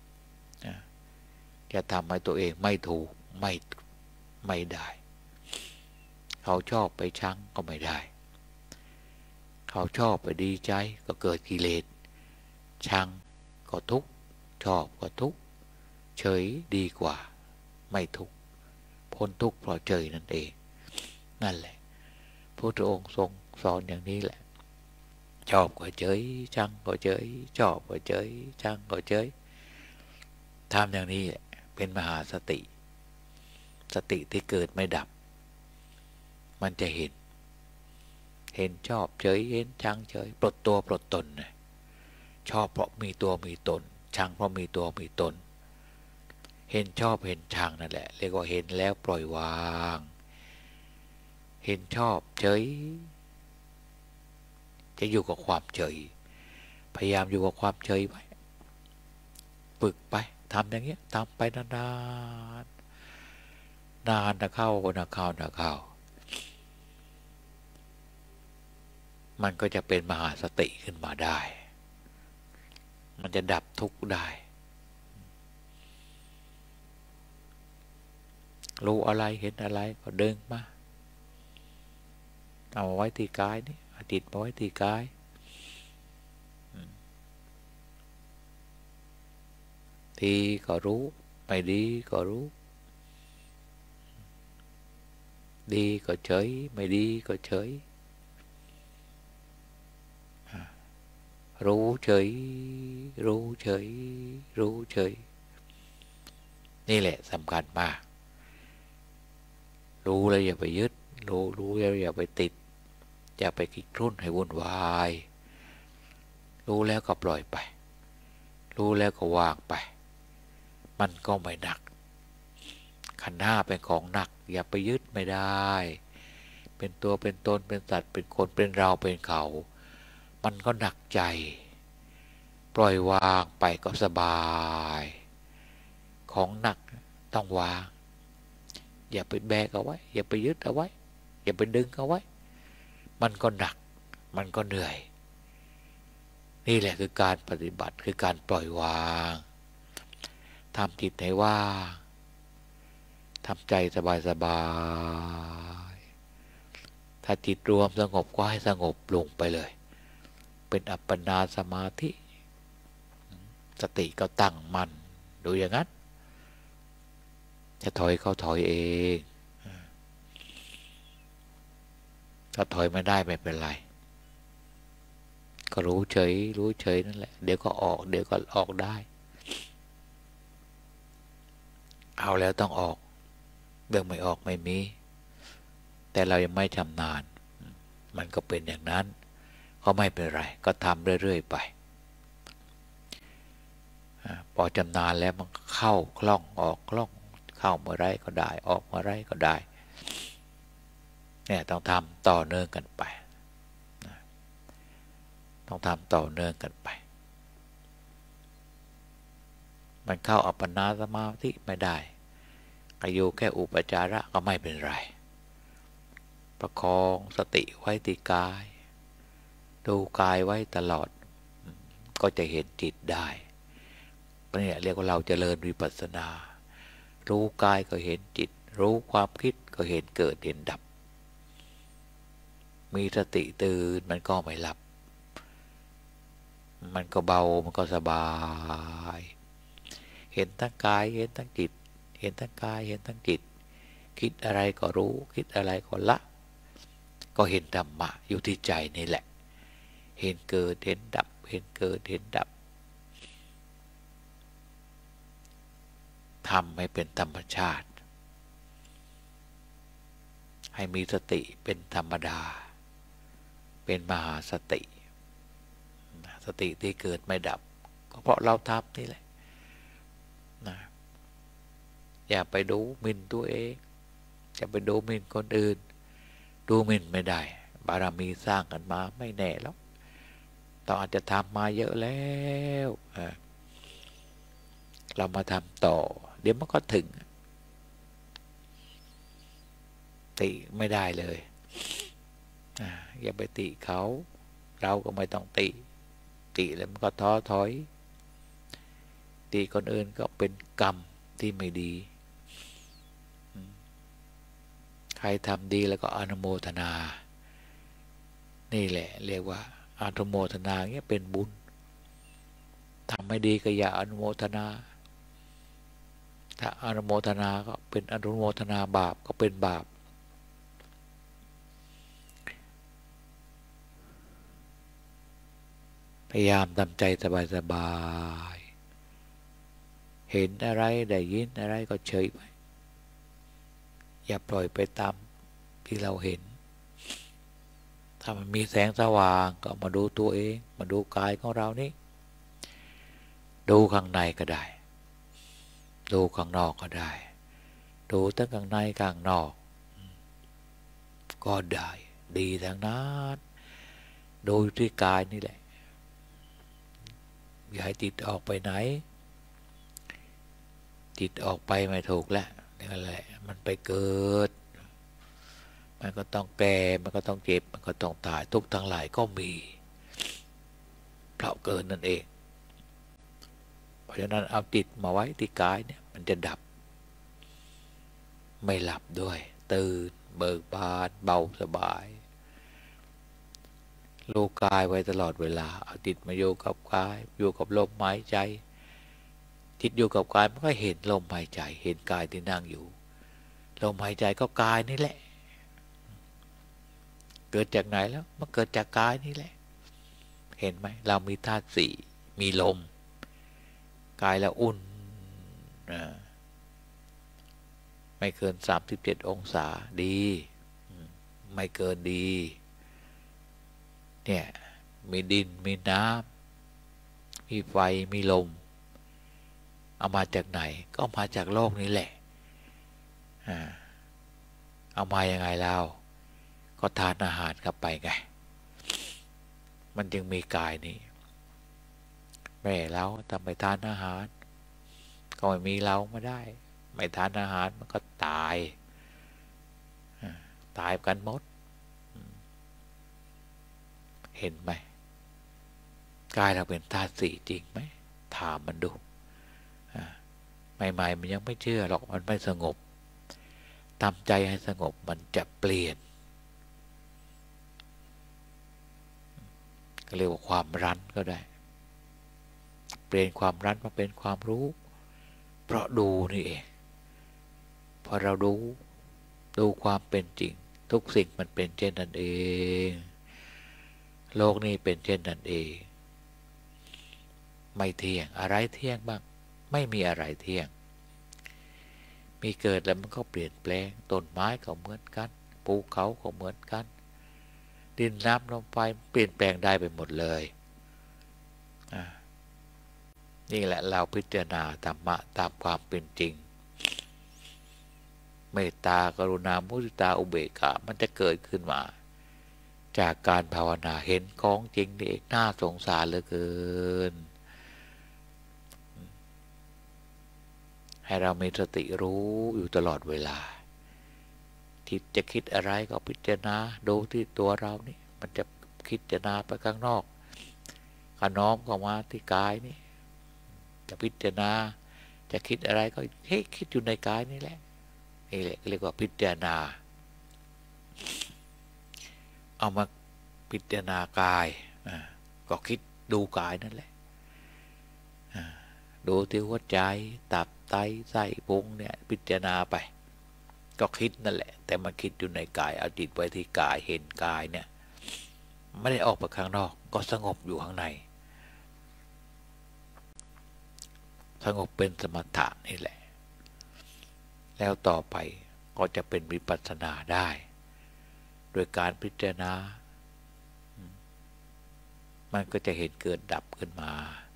จะทำให้ตัวเองไม่ถูกไม่ไม่ได้เขาชอบไปชังก็ไม่ได้เขาชอบไปดีใจก็เกิดกิเลสชังก็ทุกข์ชอบก็ทุกข์เฉยดีกว่าไม่ทุกข์พ้นทุกข์เพราะเฉยนั่นเองนั่นแหละพระพุทธองค์ทรงสอนอย่างนี้แหละชอบก็เฉยชังก็เฉยชอบก็เฉยชังก็เฉยทำอย่างนี้เป็นมหาสติสติที่เกิดไม่ดับมันจะเห็นเห็นชอบเฉยเห็นชังเฉยปลดตัวปลดตนชอบเพราะมีตัวมีตนชังเพราะมีตัวมีตนเห็นชอบเห็นชังนั่นแหละเรียกว่าเห็นแล้วปล่อยวางเห็นชอบเฉยจะอยู่กับความเฉยพยายามอยู่กับความเฉยไว้ฝึกไปทำอย่างเงี้ยทำไปนานๆนานนะเข้านะเข้านะเข้ามันก็จะเป็นมหาสติขึ้นมาได้มันจะดับทุกข์ได้รู้อะไรเห็นอะไรก็ดึงมาเอาไว้ที่กายนี่เอาจิตมาไว้ที่กายดีก็รู้ไม่ดีก็รู้ดีก็เฉยไม่ดีก็เฉยรู้เฉยรู้เฉยรู้เฉยนี่แหละสำคัญมากรู้แล้วอย่าไปยึดรู้รู้แล้วอย่าไปติดอย่าไปคิดครุ่นให้วุ่นวายรู้แล้วก็ปล่อยไปรู้แล้วก็วางไปมันก็ไม่หนักขันธ์ห้าเป็นของหนักอย่าไปยึดไม่ได้เป็นตัวเป็นตนเป็นสัตว์เป็นคนเป็นเราเป็นเขามันก็หนักใจปล่อยวางไปก็สบาย ของหนักต้องวางอย่าไปแบกเอาไว้อย่าไปยึดเอาไว้อย่าไปดึงเอาไว้มันก็หนักมันก็เหนื่อยนี่แหละคือการปฏิบัติคือการปล่อยวางทำจิตให้ว่างทำใจสบายๆถ้าจิตรวมสงบก็ให้สงบลงไปเลยเป็นอัปปนาสมาธิสติก็ตั้งมั่นดูอย่างนั้นจะถอยเขาถอยเองถ้าถอยไม่ได้ไม่เป็นไรก็รู้เฉยรู้เฉยนั่นแหละเดี๋ยวก็ออกเดี๋ยวก็ออกได้เอาแล้วต้องออกเรื่องไม่ออกไม่มีแต่เรายังไม่ชำนาญมันก็เป็นอย่างนั้นก็ไม่เป็นไรก็ทำเรื่อยๆไปพอชำนาญแล้วมันเข้าคล่องออกคล่องเข้าเมื่อไรก็ได้ออกเมื่อไรก็ได้เนี่ยต้องทำต่อเนื่องกันไปต้องทำต่อเนื่องกันไปมันเข้าอัปปนาสมาธิไม่ได้ก็อยู่แค่อุปจาระก็ไม่เป็นไรประคองสติไว้ที่กายดูกายไว้ตลอดก็จะเห็นจิตได้เนี่ยเรียกว่าเราเจริญวิปัสสนารู้กายก็เห็นจิตรู้ความคิดก็เห็นเกิดเห็นดับมีสติตื่นมันก็ไม่หลับมันก็เบามันก็สบายเห็นทั้งกายเห็นทั้งจิตเห็นทั้งกายเห็นทั้งจิตคิดอะไรก็รู้คิดอะไรก็ละก็เห็นธรรมะอยู่ที่ใจนี่แหละเห็นเกิดเห็นดับเห็นเกิดเห็นดับทำให้เป็นธรรมชาติให้มีสติเป็นธรรมดาเป็นมหาสติสติที่เกิดไม่ดับก็เพราะเราทำนี่แหละนะอย่าไปดูหมิ่นตัวเองอย่าไปดูหมิ่นคนอื่นดูหมิ่นไม่ได้บารมีสร้างกันมาไม่แน่แล้วต้องอาจจะทำมาเยอะแล้วเรามาทำต่อเดี๋ยวมันก็ถึงติไม่ได้เลยอย่าไปติเขาเราก็ไม่ต้องติติแล้วมันก็ท้อถอยติคนอื่นก็เป็นกรรมที่ไม่ดีใครทำดีแล้วก็อนุโมทนานี่แหละเรียกว่าอนุโมทนาเงี้ยเป็นบุญทำไม่ดีก็อย่าอนุโมทนาถ้าอนุโมทนาก็เป็นอนุโมทนาบาปก็เป็นบาปพยายามทำใจสบายๆเห็นอะไรได้ยินอะไรก็เฉยไปอย่าปล่อยไปตามที่เราเห็นถ้ามันมีแสงสว่างก็มาดูตัวเองมาดูกายของเรานี่ดูข้างในก็ได้ดูข้างนอกก็ได้ดูทั้งข้างในข้างนอกก็ได้ดีทั้งนั้นดูที่กายนี่แหละอย่าให้จิตออกไปไหนจิตออกไปไม่ถูกแล้วนี่แหละมันไปเกิดมันก็ต้องแก่มันก็ต้องเจ็บมันก็ต้องตายทุกทั้งหลายก็มีเพราะเกิดนั่นเองเพราะฉะนั้นเอาจิตมาไว้ที่กายเนี่ยมันจะดับไม่หลับด้วยตื่นเบิกบานเบาสบายรู้กายไว้ตลอดเวลาเอาจิตมาอยู่กับกายอยู่กับลมหายใจจิตอยู่กับกายมันก็เห็นลมหายใจเห็นกายที่นั่งอยู่ลมหายใจก็กายนี่แหละเกิดจากไหนแล้วมันเกิดจากกายนี่แหละเห็นไหมเรามีธาตุสี่มีลมกายแล้วอุ่นไม่เกินสามสิบเจ็ดองศาดีไม่เกินดีเนี่ยมีดินมีน้ำมีไฟมีลมเอามาจากไหนก็มาจากโลกนี้แหละเอามายังไงเราก็ทานอาหารเข้าไปไงมันจึงมีกายนี้แม่เราทำไม่ทานอาหารก็ไม่มีเราไม่ได้ไม่ทานอาหารมันก็ตายตายกันหมดเห็นไหมกายเราเป็นธาตุสี่จริงไหมถามมันดูใหม่ๆมันยังไม่เชื่อหรอกมันไม่สงบทำใจให้สงบมันจะเปลี่ยนก็เรียกว่าความรั้นก็ได้เปลี่ยนความรั้นมาเป็นความรู้เพราะดูนี่เองพอเราดูดูความเป็นจริงทุกสิ่งมันเป็นเช่นนั้นเองโลกนี้เป็นเช่นนั้นเองไม่เที่ยงอะไรเที่ยงบ้างไม่มีอะไรเที่ยงมีเกิดแล้วมันก็เปลี่ยนแปลงต้นไม้ก็เหมือนกันภูเขาก็เหมือนกันดินน้ำลมไฟเปลี่ยนแปลงได้ไปหมดเลยนี่แหละเราพิจารณาธรรมะตามความเป็นจริงเมตตากรุณามุทิตาอุเบกขามันจะเกิดขึ้นมาจากการภาวนาเห็นของจริงนี่เองน่าสงสารเหลือเกินให้เรามีสติรู้อยู่ตลอดเวลาที่จะคิดอะไรก็พิจารณาดูที่ตัวเรานี่มันจะคิดจะนาไปข้างนอกก็น้อมเข้ามาที่กายนี่จะพิจารณาจะคิดอะไรก็เฮ้ยคิดอยู่ในกายนี่แหละนี่แหละเรียกว่าพิจารณาเอามาพิจารณากายก็คิดดูกายนั่นแหละดูที่หัวใจตับไตไส้พุงเนี่ยพิจารณาไปก็คิดนั่นแหละแต่มันคิดอยู่ในกายเอาจิตไว้ที่กายเห็นกายเนี่ยไม่ได้ออกไปข้างนอกก็สงบอยู่ข้างในสงบเป็นสมถะนี่แหละแล้วต่อไปก็จะเป็นวิปัสสนาได้โดยการพิจารณามันก็จะเห็นเกิดดับขึ้นมา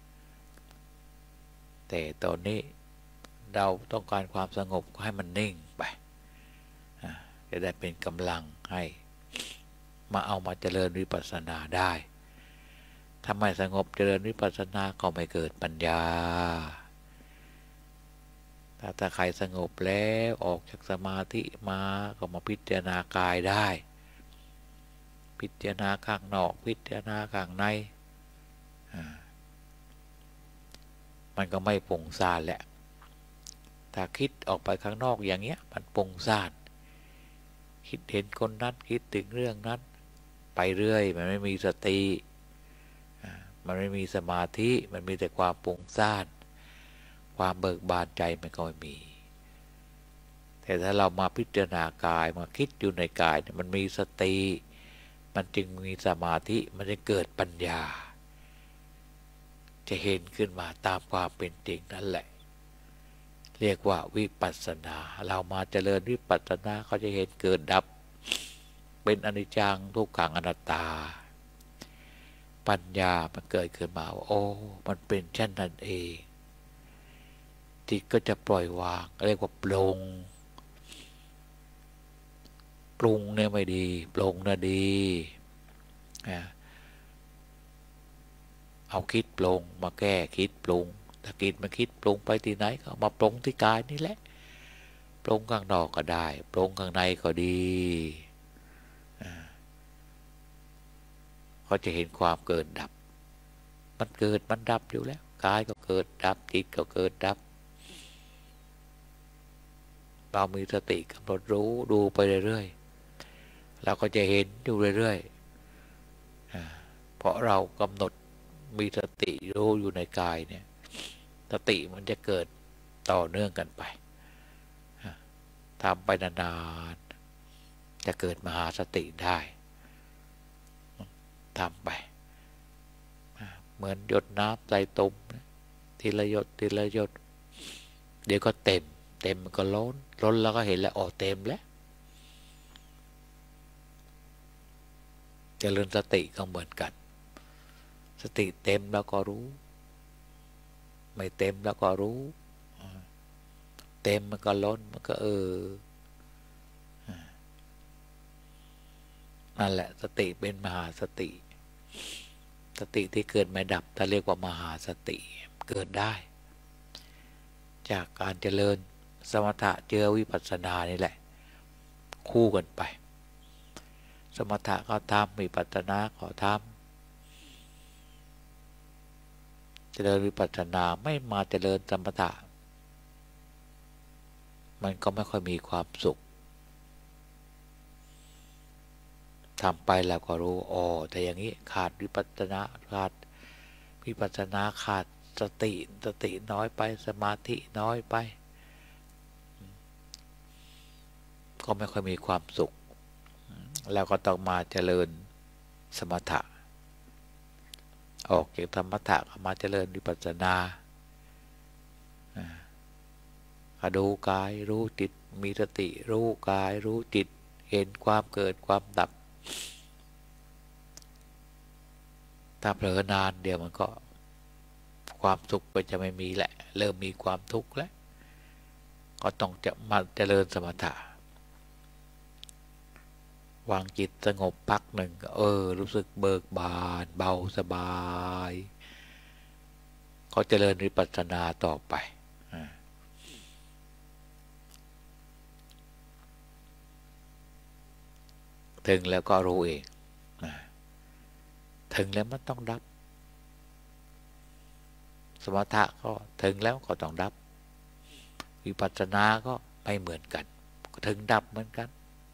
แต่ตอนนี้เราต้องการความสงบก็ให้มันนิ่งไปจะได้เป็นกำลังให้มาเอามาเจริญวิปัสสนาได้ถ้าไม่สงบเจริญวิปัสสนาก็ไม่เกิดปัญญาถ้าถ้าใครสงบแล้วออกจากสมาธิมาก็มาพิจารณากายได้พิจารณาข้างนอกพิจารณาข้างในมันก็ไม่ปุงซ่านแหละถ้าคิดออกไปข้างนอกอย่างเงี้ยมันปุงซ่านคิดเห็นคนนั้นคิดถึงเรื่องนั้นไปเรื่อยมันไม่มีสติมันไม่มีสมาธิมันมีแต่ความปุงซ่านความเบิกบานใจมันก็ไม่มีแต่ถ้าเรามาพิจารณากายมาคิดอยู่ในกายมันมีสติมันจึงมีสมาธิมันจะเกิดปัญญาจะเห็นขึ้นมาตามความเป็นจริงนั่นแหละเรียกว่าวิปัสสนาเรามาเจริญวิปัสสนาเขาจะเห็นเกิดดับเป็นอนิจจังทุกขังอนัตตาปัญญามันเกิดขึ้นมาว่าโอ้มันเป็นเช่นนั้นเองจิตก็จะปล่อยวางเรียกว่าปรุงปรุงเนี่ยไม่ดีปรุงน่ะดีเอาคิดปรุงมาแก้คิดปรุงถ้าคิดมาคิดปรุงไปที่ไหนก็มาปรุงที่กายนี่แหละปรุงข้างนอกก็ได้ปรุงข้างในก็ดีเขาจะเห็นความเกิดดับมันเกิดมันดับอยู่แล้วกายก็เกิดดับจิตก็เกิดดับเรามีสติกำหนดรู้ดูไปเรื่อยๆเราก็จะเห็นอยู่เรื่อยๆเพราะเรากำหนดมีสติรู้อยู่ในกายเนี่ยสติมันจะเกิดต่อเนื่องกันไปทำไปนานๆจะเกิดมหาสติได้ทำไปเหมือนหยดน้ำใส่ตุ่มทีละหยดทีละหยดเดี๋ยวก็เต็มเต็มมันก็ล้นล้นแล้วก็เห็นแล้วอ๋อเต็มแล้วเจริญสติก็เหมือนกันสติเต็มแล้วก็รู้ไม่เต็มแล้วก็รู้เต็มมันก็ล้นมันก็เออนั่นแหละสติเป็นมหาสติสติที่เกิดไม่ดับถ้าเรียกว่ามหาสติเกิดได้จากการเจริญสมถะเจอวิปัสสนานี่แหละคู่กันไปสมถะก็ทำวิปัสสนาก็ทำเจริญวิปัสสนาไม่มาเจริญสมถะมันก็ไม่ค่อยมีความสุขทำไปแล้วก็รู้อ๋อแต่อย่างนี้ขาดวิปัสสนาขาดวิปัสสนาขาดสติสติน้อยไปสมาธิน้อยไปก็ไม่ค่อยมีความสุขแล้วก็ต้องมาเจริญสมถะออกจากสมถะมาเจริญวิปัสสนาดูกายรู้จิตมีสติรู้กายรู้จิตเห็นความเกิดความดับถ้าเผลอนานเดี๋ยวมันก็ความสุขก็จะไม่มีแหละเริ่มมีความทุกข์แล้วก็ต้องจะมาเจริญสมถะวางจิตสงบพักหนึ่งเออรู้สึกเบิกบานเบาสบายก็เจริญวิปัสสนาต่อไปถึงแล้วก็รู้เองถึงแล้วมันต้องดับสมถะก็ถึงแล้วก็ต้องดับวิปัสสนาก็ไม่เหมือนกันถึงดับเหมือนกัน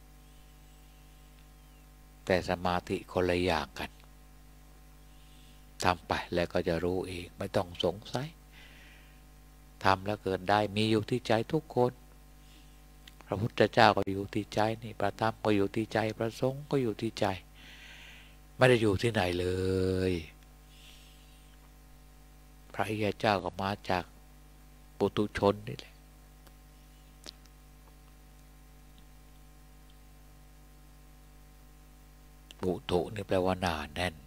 แต่สมาธิคนละอย่างกันทำไปแล้วก็จะรู้เองไม่ต้องสงสัยทำแล้วเกิดได้มีอยู่ที่ใจทุกคนพระพุทธเจ้าก็อยู่ที่ใจนี่พระธรรมก็อยู่ที่ใจพระสงฆ์ก็อยู่ที่ใจไม่ได้อยู่ที่ไหนเลยพระอริยเจ้าก็มาจากปุถุชนนี่แหละปุถุนี่แปลว่าหนาแน่น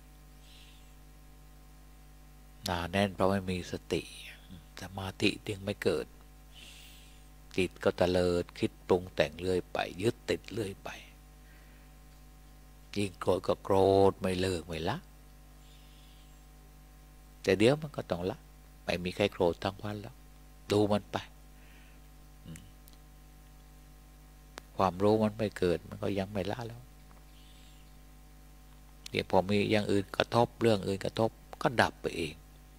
หนาแน่นเพราะไม่มีสติสมาธิจึงไม่เกิดจิตก็ตะเลิดคิดปรุงแต่งเรื่อยไปยึดติดเรื่อยไปยิ่งโกรธก็โกรธไม่เลิกไม่ละแต่เดี๋ยวมันก็ต้องละไม่มีใครโกรธทั้งวันแล้วดูมันไปความรู้มันไม่เกิดมันก็ยังไม่ละแล้วเดี๋ยวพอมีอย่างอื่นกระทบเรื่องอื่นกระทบก็ดับไปเอง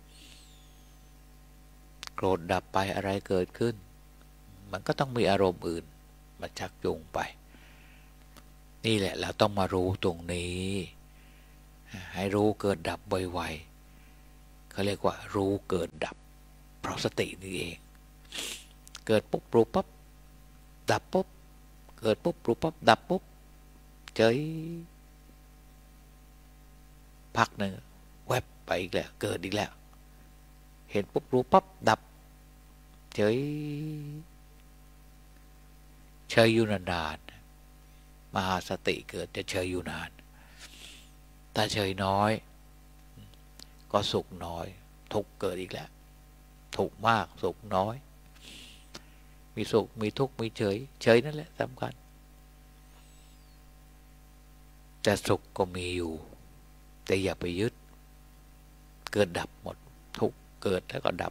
โกรธดับไปอะไรเกิดขึ้นมันก็ต้องมีอารมณ์อื่นมาชักจูงไปนี่แหละเราต้องมารู้ตรงนี้ให้รู้เกิดดับไวๆเขาเรียกว่ารู้เกิดดับเพราะสตินี่เองเกิดปุ๊บรู้ปั๊บดับปุ๊บเกิดปุ๊บรู้ปั๊บดับปุ๊บเฉยพักหนึ่งแวบไปอีกแล้วเกิดอีกแล้วเห็นปุ๊บรู้ปั๊บดับเฉยเฉยอยู่นานๆมหาสติเกิดจะเฉยอยู่นานถ้าเฉยน้อยก็สุขน้อยทุกข์เกิดอีกแล้วทุกข์มากสุขน้อยมีสุขมีทุกข์มีเฉยเฉยนั่นแหละสำคัญแต่สุขก็มีอยู่แต่อย่าไปยึดเกิดดับหมดทุกข์เกิดแล้วก็ดับ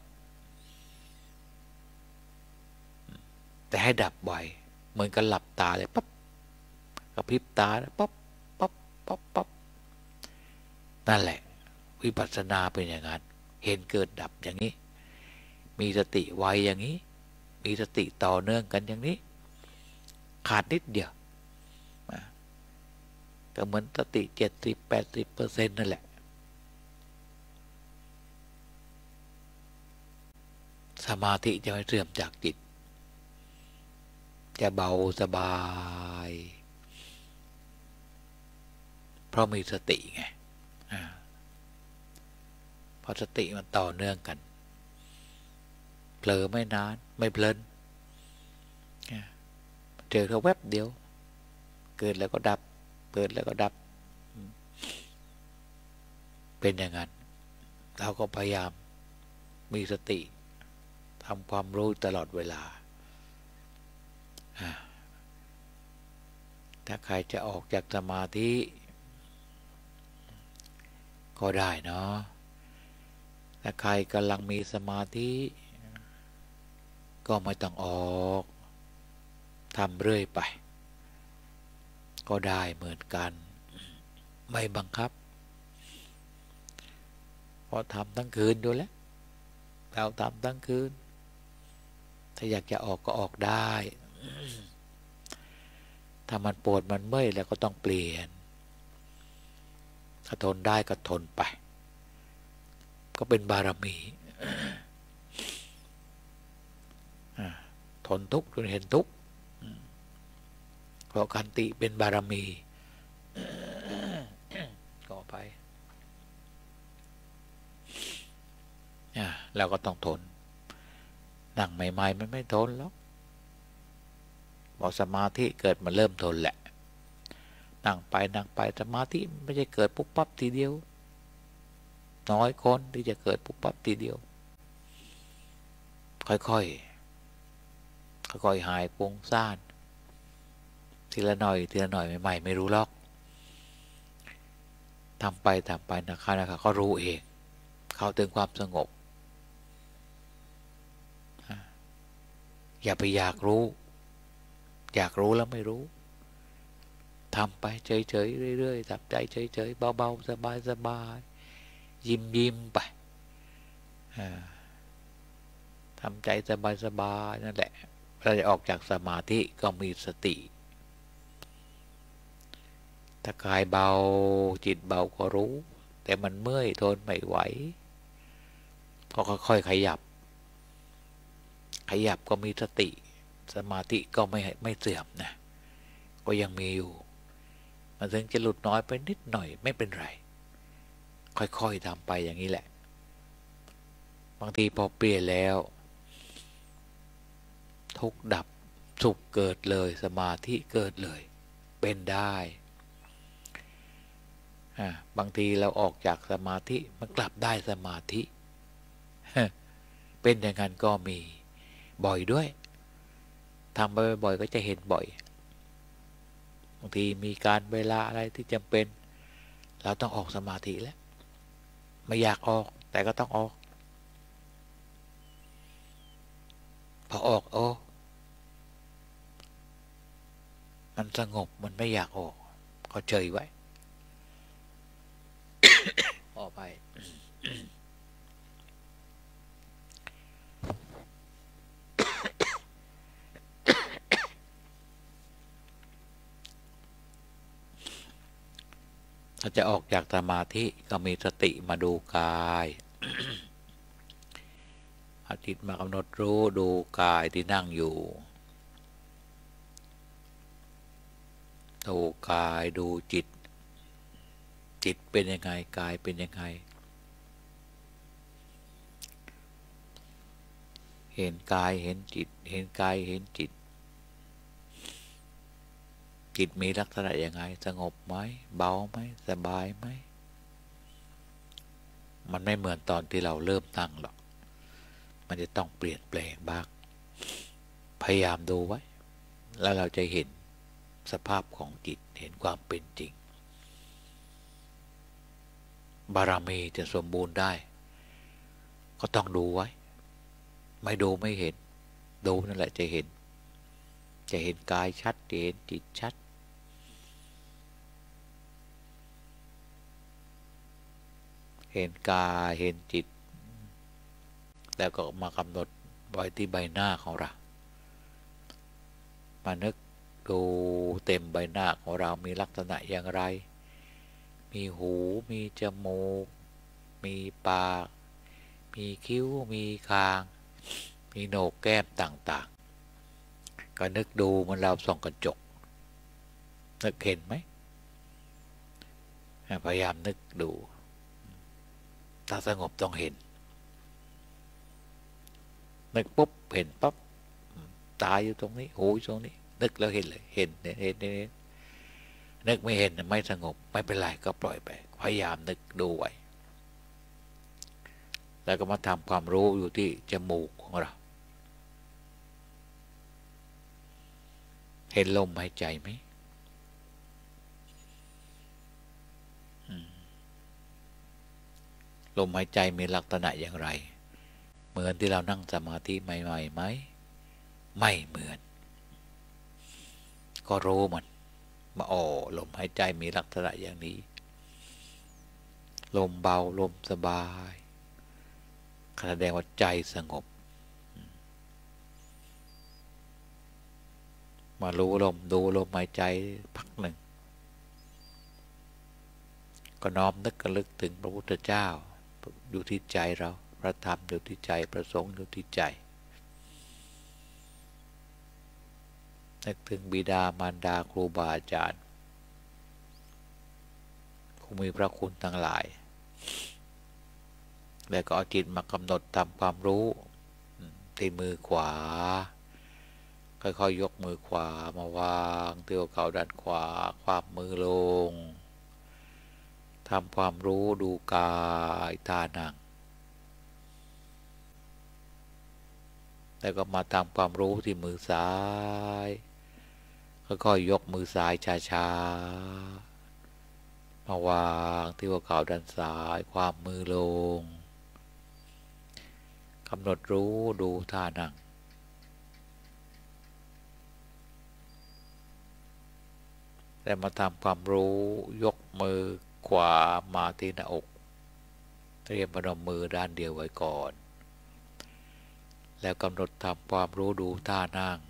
แต่ให้ดับไวเหมือนกับหลับตาเลยปั๊บกระพริบตาปั๊บปั๊บปั๊บปั๊บนั่นแหละวิปัสสนาเป็นอย่างนั้นเห็นเกิดดับอย่างนี้มีสติไวอย่างนี้มีสติต่อเนื่องกันอย่างนี้ขาดนิดเดียวก็เหมือนสติเจ็ดสิบแปดสิบเปอร์เซ็นต์นั่นแหละสมาธิจะไม่เสื่อมจากจิตจะเบาสบายเพราะมีสติไงเพราะสติมันต่อเนื่องกันเผลอไม่นานไม่เพลินเจอเขาแวบเดียวเกิดแล้วก็ดับเกิดแล้วก็ดับเป็นอย่างนั้นเราก็พยายามมีสติทำความรู้ตลอดเวลาถ้าใครจะออกจากสมาธิก็ได้เนาะถ้าใครกำลังมีสมาธิก็ไม่ต้องออกทำเรื่อยไปก็ได้เหมือนกันไม่บังคับเพราะทำทั้งคืนดูแล้วเราทำทั้งคืนถ้าอยากจะออกก็ออกได้ถ้ามันปวดมันเมื่อยแล้วก็ต้องเปลี่ยนถ้าทนได้ก็ทนไปก็เป็นบารมีทนทุกข์จนเห็นทุกข์เพราะขันติเป็นบารมีก็ไปเราก็ต้องทนนั่งใหม่ๆมันไม่ทนหรอกพอสมาธิเกิดมาเริ่มทนแหละนั่งไปนั่งไปสมาธิไม่ใช่เกิดปุ๊บปั๊บทีเดียวน้อยคนที่จะเกิดปุ๊บปั๊บทีเดียวค่อยๆค่อยๆหายฟุ้งซ่านทีละหน่อยทีละหน่อยใหม่ๆไม่รู้หรอกทำไปทำไปนะคะนะคะก็รู้เองเข้าถึงความสงบอย่าไปอยากรู้อยากรู้แล้วไม่รู้ทำไปเฉยๆเรื่อยๆทำใจเฉยๆเบาๆสบายๆยิ้มๆไปทำใจสบายๆนั่นแหละเราจะออกจากสมาธิก็มีสติถ้ากายเบาจิตเบาก็รู้แต่มันเมื่อยทนไม่ไหวก็ค่อยๆขยับขยับก็มีสติสมาธิก็ไม่ไม่เสื่อมนะก็ยังมีอยู่มันถึงจะหลุดน้อยไปนิดหน่อยไม่เป็นไรค่อยๆทำไปอย่างนี้แหละบางทีพอเปลี่ยนแล้วทุกข์ดับสุขเกิดเลยสมาธิเกิดเลยเป็นได้บางทีเราออกจากสมาธิมันกลับได้สมาธิเป็นอย่างนั้นก็มีบ่อยด้วยทำไปบ่อยๆก็จะเห็นบ่อยบางทีมีการเวลาอะไรที่จำเป็นเราต้องออกสมาธิแล้วไม่อยากออกแต่ก็ต้องออกพอออกโอ้มันสงบมันไม่อยากออกก็เฉยไว้ออกไปถ้าจะออกจากสมาธิก็มีสติมาดูกายอาทิตย์มากำหนดรู้ดูกายที่นั่งอยู่ดูกายดูจิตจิตเป็นยังไงกายเป็นยังไงเห็นกายเห็นจิตเห็นกายเห็นจิตจิตมีลักษณะยังไงสงบไหมเบาไหมสบายไหมมันไม่เหมือนตอนที่เราเริ่มตั้งหรอกมันจะต้องเปลี่ยนแปลงบ้างพยายามดูไว้แล้วเราจะเห็นสภาพของจิตเห็นความเป็นจริงบารมีจะสมบูรณ์ได้ก็ต้องดูไว้ไม่ดูไม่เห็นดูนั่นแหละจะเห็นจะเห็นกายชัดจะเห็นจิตชัดเห็นกายเห็นจิตแล้วก็มากำหนดไว้ที่ใบหน้าของเรามานึกดูเต็มใบหน้าของเรามีลักษณะอย่างไรมีหูมีจมูกมีปากมีคิ้วมีคางมีโหนกแก้มต่างๆก็นึกดูมันเราส่องกระจกนึกเห็นไหมพยายามนึกดูถ้าสงบต้องเห็นนึกปุ๊บเห็นปั๊บตาอยู่ตรงนี้หูอยู่ตรงนี้นึกแล้วเห็นเลยเห็นเห็นเห็นเห็นนึกไม่เห็นไม่สงบไม่เป็นไรก็ปล่อยไปพยายามนึกดูไว้แล้วก็มาทำความรู้อยู่ที่จมูกของเราเห็นลมหายใจไหมลมหายใจมีลักษณะอย่างไรเหมือนที่เรานั่งสมาธิใหม่ๆไหมไม่เหมือนก็รู้มันมาอ๋อลมหายใจมีลักษณะอย่างนี้ลมเบาลมสบายแสดงว่าใจสงบมารู้ลมดูลมหายใจพักหนึ่งก็น้อมนึกกระลึกถึงพระพุทธเจ้าอยู่ที่ใจเราพระธรรมอยู่ที่ใจพระสงฆ์อยู่ที่ใจนึกถึงบิดามารดาครูบาอาจารย์ผู้มีพระคุณทั้งหลายแล้วก็เอาจิตมากำหนดทำความรู้ที่มือขวาค่อยๆยกมือขวามาวางที่หัวเข่าด้านขวาความมือลงทำความรู้ดูกายท่านั่งแล้วก็มาทำความรู้ที่มือซ้ายค่อยๆยกมือซ้ายช้าๆมาวางที่หัวเข่าด้านซ้ายความมือลงกำหนดรู้ดูท่านั่งแล้วมาทำความรู้ยกมือขวามาที่หน้าอกเตรียมพนมมือด้านเดียวไว้ก่อนแล้วกำหนดทำความรู้ดูท่านั่ง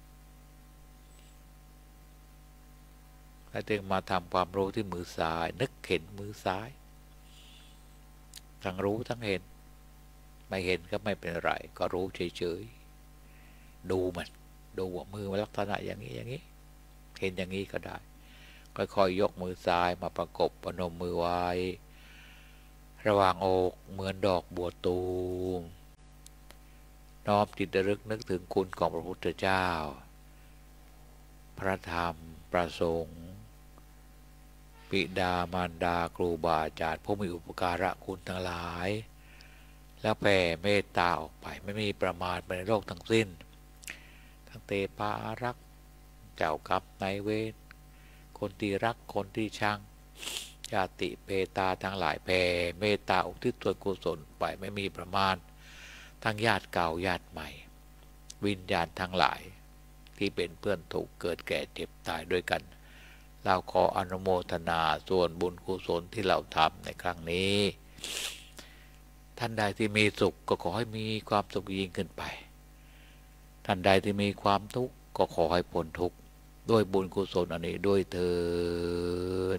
แล้วจึงมาทำความรู้ที่มือซ้ายนึกเห็นมือซ้ายทั้งรู้ทั้งเห็นไม่เห็นก็ไม่เป็นไรก็รู้เฉยๆดูมันดูว่ามือมันลักษณะอย่างนี้อย่างนี้เห็นอย่างนี้ก็ได้ค่อยๆยกมือซ้ายมาประกบประนมมือไว้ระหว่างอกเหมือนดอกบัวตูมน้อมจิตระลึกนึกถึงคุณของพระพุทธเจ้าพระธรรมพระสงฆ์บิดามารดาครูบาอาจารย์ผู้มีอุปการะคุณทั้งหลายแล้วแผ่เมตตาออกไปไม่มีประมาณในโลกทั้งสิ้นทั้งเตปาอารักษ์เจ้ากรรมนายเวรคนที่รักคนที่ชังญาติเปตาทั้งหลายแผ่เมตตาอุทิศส่วนกุศลไปไม่มีประมาณทั้งญาติเก่าญาติใหม่วิญญาณทั้งหลายที่เป็นเพื่อนถูกเกิดแก่เจ็บตายด้วยกันเราขออนุโมทนาส่วนบุญกุศลที่เราทำในครั้งนี้ท่านใดที่มีสุขก็ขอให้มีความสุขยิ่งขึ้นไปท่านใดที่มีความทุกข์ก็ขอให้พ้นทุกข์ด้วยบุญกุศลอันนี้ด้วยเถิด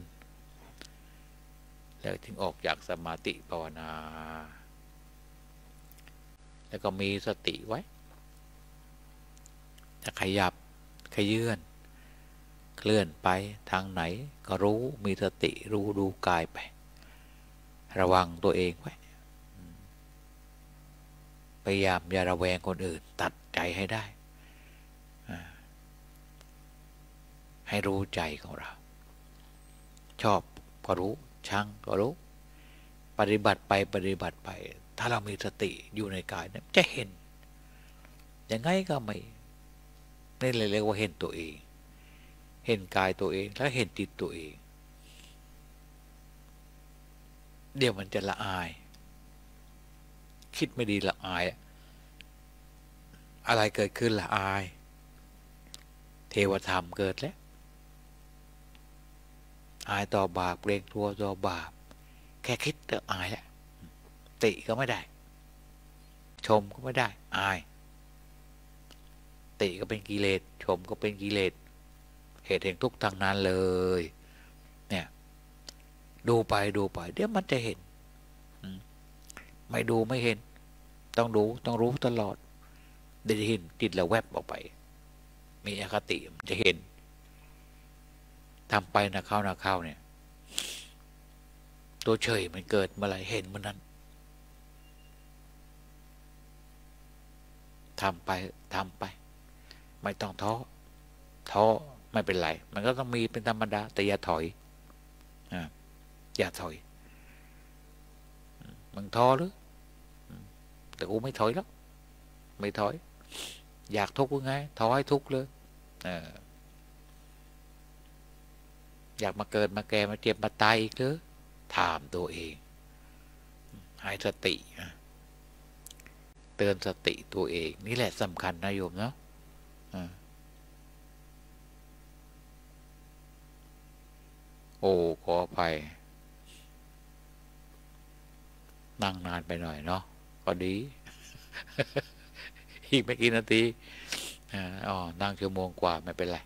แล้วจึงออกจากสมาธิภาวนาแล้วก็มีสติไว้จะขยับขยื่นเคลื่อนไปทางไหนก็รู้มีสติรู้ดูกายไประวังตัวเองไว้พยายามอย่าระแวงคนอื่นตัดใจให้ได้ให้รู้ใจของเราชอบก็รู้ชังก็รู้ปฏิบัติไปปฏิบัติไปถ้าเรามีสติอยู่ในกายเนี่ยจะเห็นยังไงก็ไม่นี่เลยเรียกว่าเห็นตัวเองเห็นกายตัวเองแล้วเห็นจิตตัวเองเดี๋ยวมันจะละอายคิดไม่ดีละอายอะไรเกิดขึ้นละอายเทวธรรมเกิดแล้วอายต่อบาปเกรงกลัวต่อบาปแค่คิดก็อายแล้วติก็ไม่ได้ชมก็ไม่ได้อายติก็เป็นกิเลสชมก็เป็นกิเลสเหตุแห่งทุกข์ทางนั้นเลยเนี่ยดูไปดูไปเดี๋ยวมันจะเห็นไม่ดูไม่เห็นต้องดูต้องรู้ตลอดเดี๋ยวจะเห็นจิตเราแวบออกไปมีอคติมันจะเห็นทำไปนะเข้านะเข้าเนี่ยตัวเฉยมันเกิดเมื่อไหร่เห็นเมื่อนั้นทำไปทำไปไม่ต้องท้อท้อไม่เป็นไรมันก็ต้องมีเป็นธรรมดาแต่อย่าถอยอ่าอย่าถอยมึงท้อหรือแต่กูไม่ถอยแล้วไม่ถอยอยากทุกข์ยังไงท้อให้ทุกข์เลยเอออยากมาเกิดมาแก่มาเจ็บมาตายอีกหรือถามตัวเองให้สติเตือนสติตัวเองนี่แหละสำคัญนะโยมเนาะโอ้ขออภัยนั่งนานไปหน่อยเนาะก็ดี อีกไม่กี่นาทีอ๋อนั่งชั่วโมงกว่าไม่เป็นไร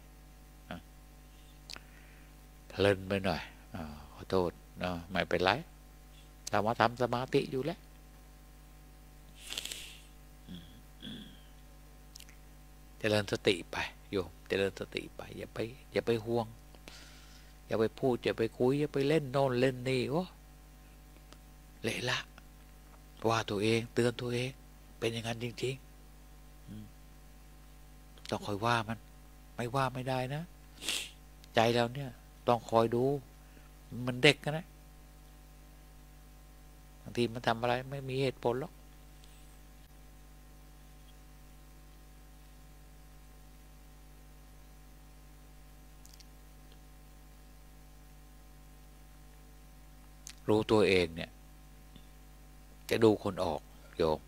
เพลินไปหน่อยอขอโทษเนาะไม่เป็นไรเรามาทำสมาธิอยู่แล้วเจริญสติไปโยมเจริญสติไปอย่าไปอย่าไปห่วงอย่าไปพูดอย่าไปคุยอย่าไปเล่นโน่นเล่นนี่โอ้เละละว่าตัวเองเตือนตัวเองเป็นอย่างนั้นจริงๆต้องคอยว่ามันไม่ว่าไม่ได้นะใจเราเนี่ยต้องคอยดูมันเด็กนะบางทีมันทำอะไรไม่มีเหตุผลหรอกรู้ตัวเองเนี่ยจะดูคนออกโยม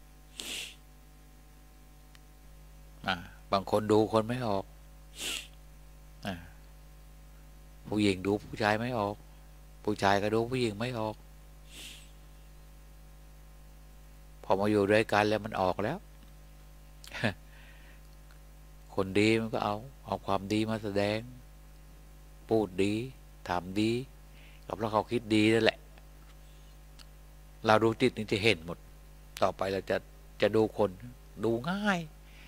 บางคนดูคนไม่ออกอผู้หญิงดูผู้ชายไม่ออกผู้ชายก็ดูผู้หญิงไม่ออกพอมาอยู่ด้วยกันแล้วมันออกแล้ว คนดีมันก็เอาเอาความดีมาแสดงพูดดีทำดีก็เพราะเขาคิดดีนั่นแหละเราดูจิตนี่จะเห็นหมดต่อไปเราจะจะดูคนดูง่าย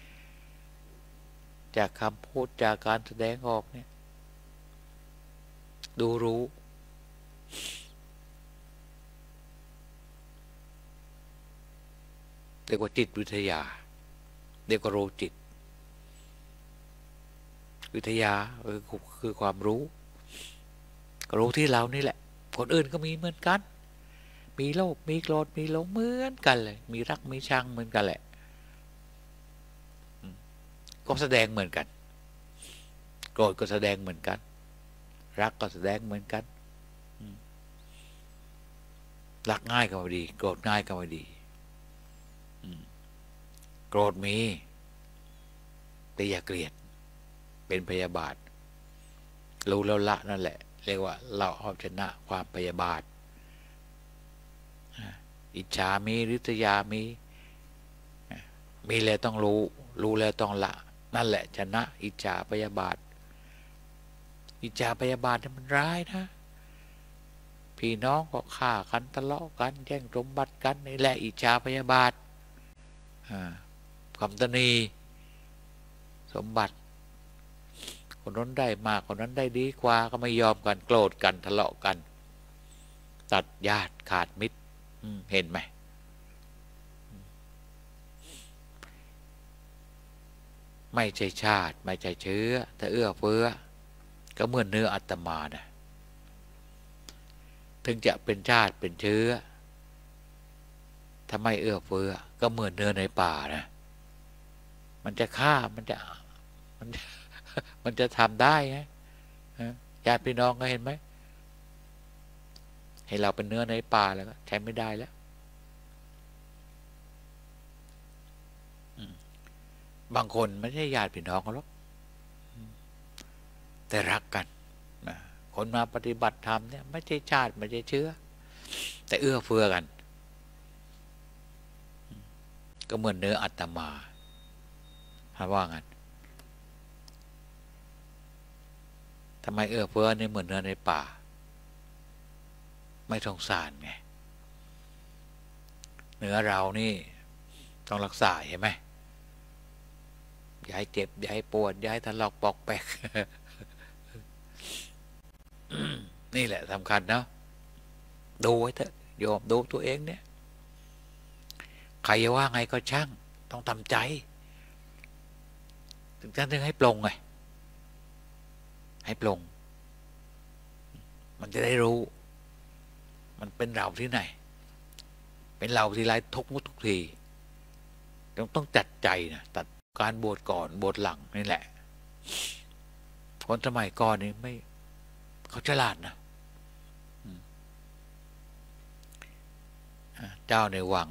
จากคำพูดจากการแสดงออกเนี่ยดูรู้เรียกว่าจิตวิทยาเรียกว่ารู้จิตวิทยาคือความรู้ก็รู้ที่เรานี่แหละคนอื่นก็มีเหมือนกันมีโลภมีโกรธมีหลงเหมือนกันเลยมีรักมีชังเหมือนกันแหละก็แสดงเหมือนกันโกรธก็แสดงเหมือนกันรักก็แสดงเหมือนกันรักง่ายก็ไม่ดีโกรธง่ายก็ไม่ดีโกรธมีแต่อย่าเกลียดเป็นพยาบาทรู้แล้วละนั่นแหละเรียกว่าเราเอาชนะความพยาบาทอิจฉามีริษยามีมีแล้วต้องรู้รู้แล้วต้องละนั่นแหละชนะอิจฉาพยาบาทอิจฉาพยาบาทมันร้ายนะพี่น้องก็ฆ่ากันทะเลาะกันแย่งสมบัติกันนี่แหละอิจฉาพยาบาทความตนีสมบัติคนนั้นได้มากคนนั้นได้ดีกว่าก็ไม่ยอมกันโกรธกันทะเลาะกันตัดญาติขาดมิตรเห็นไหมไม่ใช่ชาติไม่ใช่เชื้อแต่เอื้อเฟื้อก็เหมือนเนื้ออาตมานะถึงจะเป็นชาติเป็นเชื้อถ้าไม่เอื้อเฟื้อก็เหมือนเนื้อในป่านะมันจะฆ่ามันจะมันมันจะทำได้ไงญาติพี่น้องก็เห็นไหมให้เราเป็นเนื้อในป่าแล้วก็ใช้ไม่ได้แล้วบางคนไม่ใช่ญาติพี่น้องกันหรอกแต่รักกันคนมาปฏิบัติธรรมเนี่ยไม่ใช่ชาติไม่ใช่เชื้อแต่เอื้อเฟื้อกันก็เหมือนเนื้ออาตมาว่างั้นทำไมเอื้อเฟื้อนี่เหมือนเนื้อในป่าไม่สงสารไงเนื้อเรานี่ต้องรักษาเห็นไหมอย่าให้เจ็บอย่าให้ปวดอย่าให้ทะเลาะปอกแปก นี่แหละสำคัญเนาะดูไว้เถอะโยมดูตัวเองเนี่ยใครจะว่าไงก็ช่างต้องทำใจถึงจะถึงให้ปลงไงให้ปลงมันจะได้รู้มันเป็นเราที่ไหนเป็นเราที่ไรทุกมุทุกทีต้องต้องจัดใจนะตัดการบวชก่อนบวชหลังนี่แหละคนสมัยก่อนนี่ไม่เขาฉลาดนะเจ้าในวัง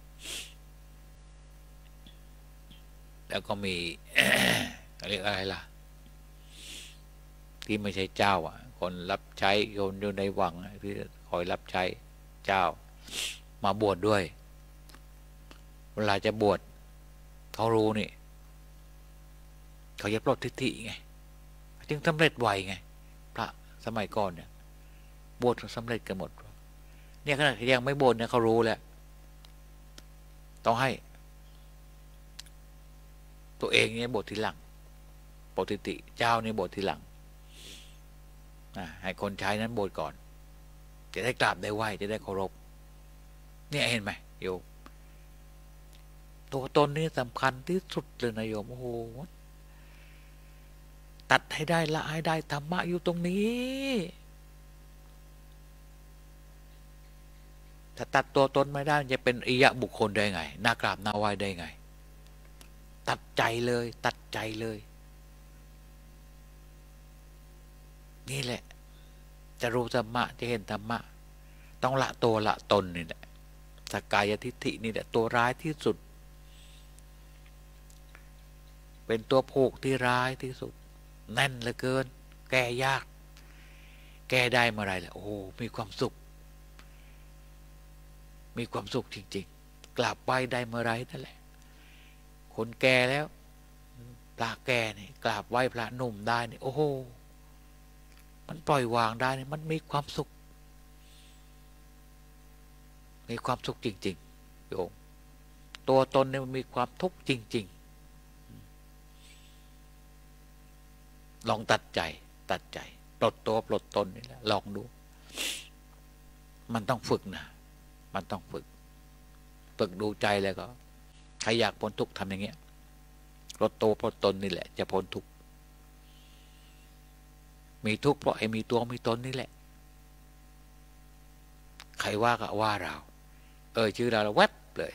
แล้วก็มี เรียกอะไรล่ะที่ไม่ใช่เจ้าอ่ะคนรับใช้คนอยู่ในวังที่คอยรับใช้เจ้ามาบวชดด้วยเวลาจะบวชเขารู้นี่เขาจะปลดทิฏฐิไงจึงสำเร็จไวไงพระสมัยก่อนเนี่ยบวชสำเร็จกันหมดเนี่ยขนาดยังไม่บวชเนี่ยเขารู้แล้วต้องให้ตัวเองเนี่ยบวชทีหลังปกติเจ้าเนี่ยบวชทีหลังให้คนใช้นั้นบวชก่อนจะได้กราบได้ไหวจะได้เคารพเนี่ยเห็นไหมโยมตัวตนนี่สำคัญที่สุดเลยนะโยมโอ้โหตัดให้ได้ละให้ได้ธรรมะอยู่ตรงนี้ถ้าตัดตัวตนไม่ได้จะเป็นอิยะบุคคลได้ไงน่ากราบน่าไหวได้ไงตัดใจเลยตัดใจเลยนี่แหละจะรู้ธรรมะจะเห็นธรรมะต้องละตัวละตนนี่แหละสักกายทิฏฐินี่แหละตัวร้ายที่สุดเป็นตัวผูกที่ร้ายที่สุดแน่นเหลือเกินแก้ยากแก้ได้เมื่อไรแหละโอ้มีความสุขมีความสุขจริงๆกราบไหว้ได้เมื่อไรนั่นแหละคนแก่แล้วพระแก่นี่กราบไหว้พระหนุ่มได้นี่โอ้โหมันปล่อยวางได้นี่มันมีความสุขมีความสุขจริงๆโยมตัวตนเนี่ยมันมีความทุกข์จริงๆลองตัดใจตัดใจปลดตัวปลดตนนี่แหละลองดูมันต้องฝึกนะมันต้องฝึกฝึกดูใจแล้วก็ใครอยากพ้นทุกข์ทำอย่างเงี้ยปลดตัวปลดตนนี่แหละจะพ้นทุกข์มีทุกข์เพราะไอ้มีตัวมีตนนี่แหละใครว่าก็ว่าเราเออชื่อเราเราแวบเลย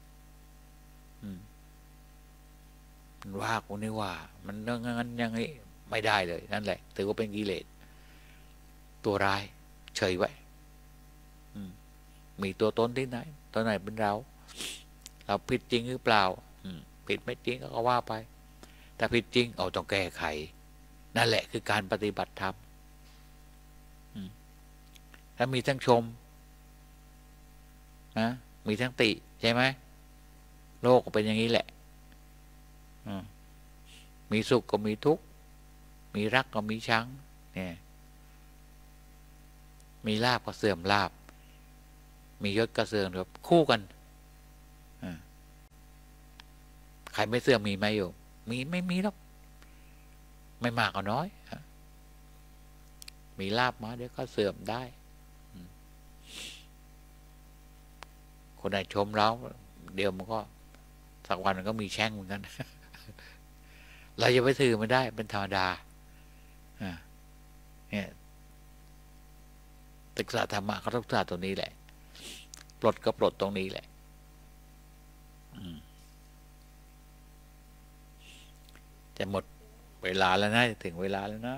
มันว่ากูนี่ว่ามันงั้นอย่างนี้ไม่ได้เลยนั่นแหละถือว่าเป็นกิเลสตัวร้ายเฉยไว้มีตัวตนที่ไหนตัวไหนเป็นเราเราผิดจริงหรือเปล่าผิดไม่จริงก็ว่าไปแต่ผิดจริงเอาต้องแก้ไขนั่นแหละคือการปฏิบัติธรรมถ้ามีทั้งชมนะมีทั้งติใช่ไหมโลกก็เป็นอย่างนี้แหละมีสุขก็มีทุกข์มีรักก็มีชังเนี่ยมีลาภก็เสื่อมลาภมียศก็เสื่อมแบบคู่กันใครไม่เสื่อมมีไหมอยู่มีไม่มีหรอกไม่มากก็น้อยมีลาภมาเดี๋ยวก็เสื่อมได้คนไหนชมเราเดี๋ยวมันก็สักวันมันก็มีแช่งเหมือนกันเราจะไปถือไม่ได้เป็นธรรมดาเนี่ยศึกษาธรรมะเขาต้องศึกษาตรงนี้แหละปลดก็ปลดตรงนี้แหละจะหมดเวลาแล้วนะถึงเวลาแล้วนะ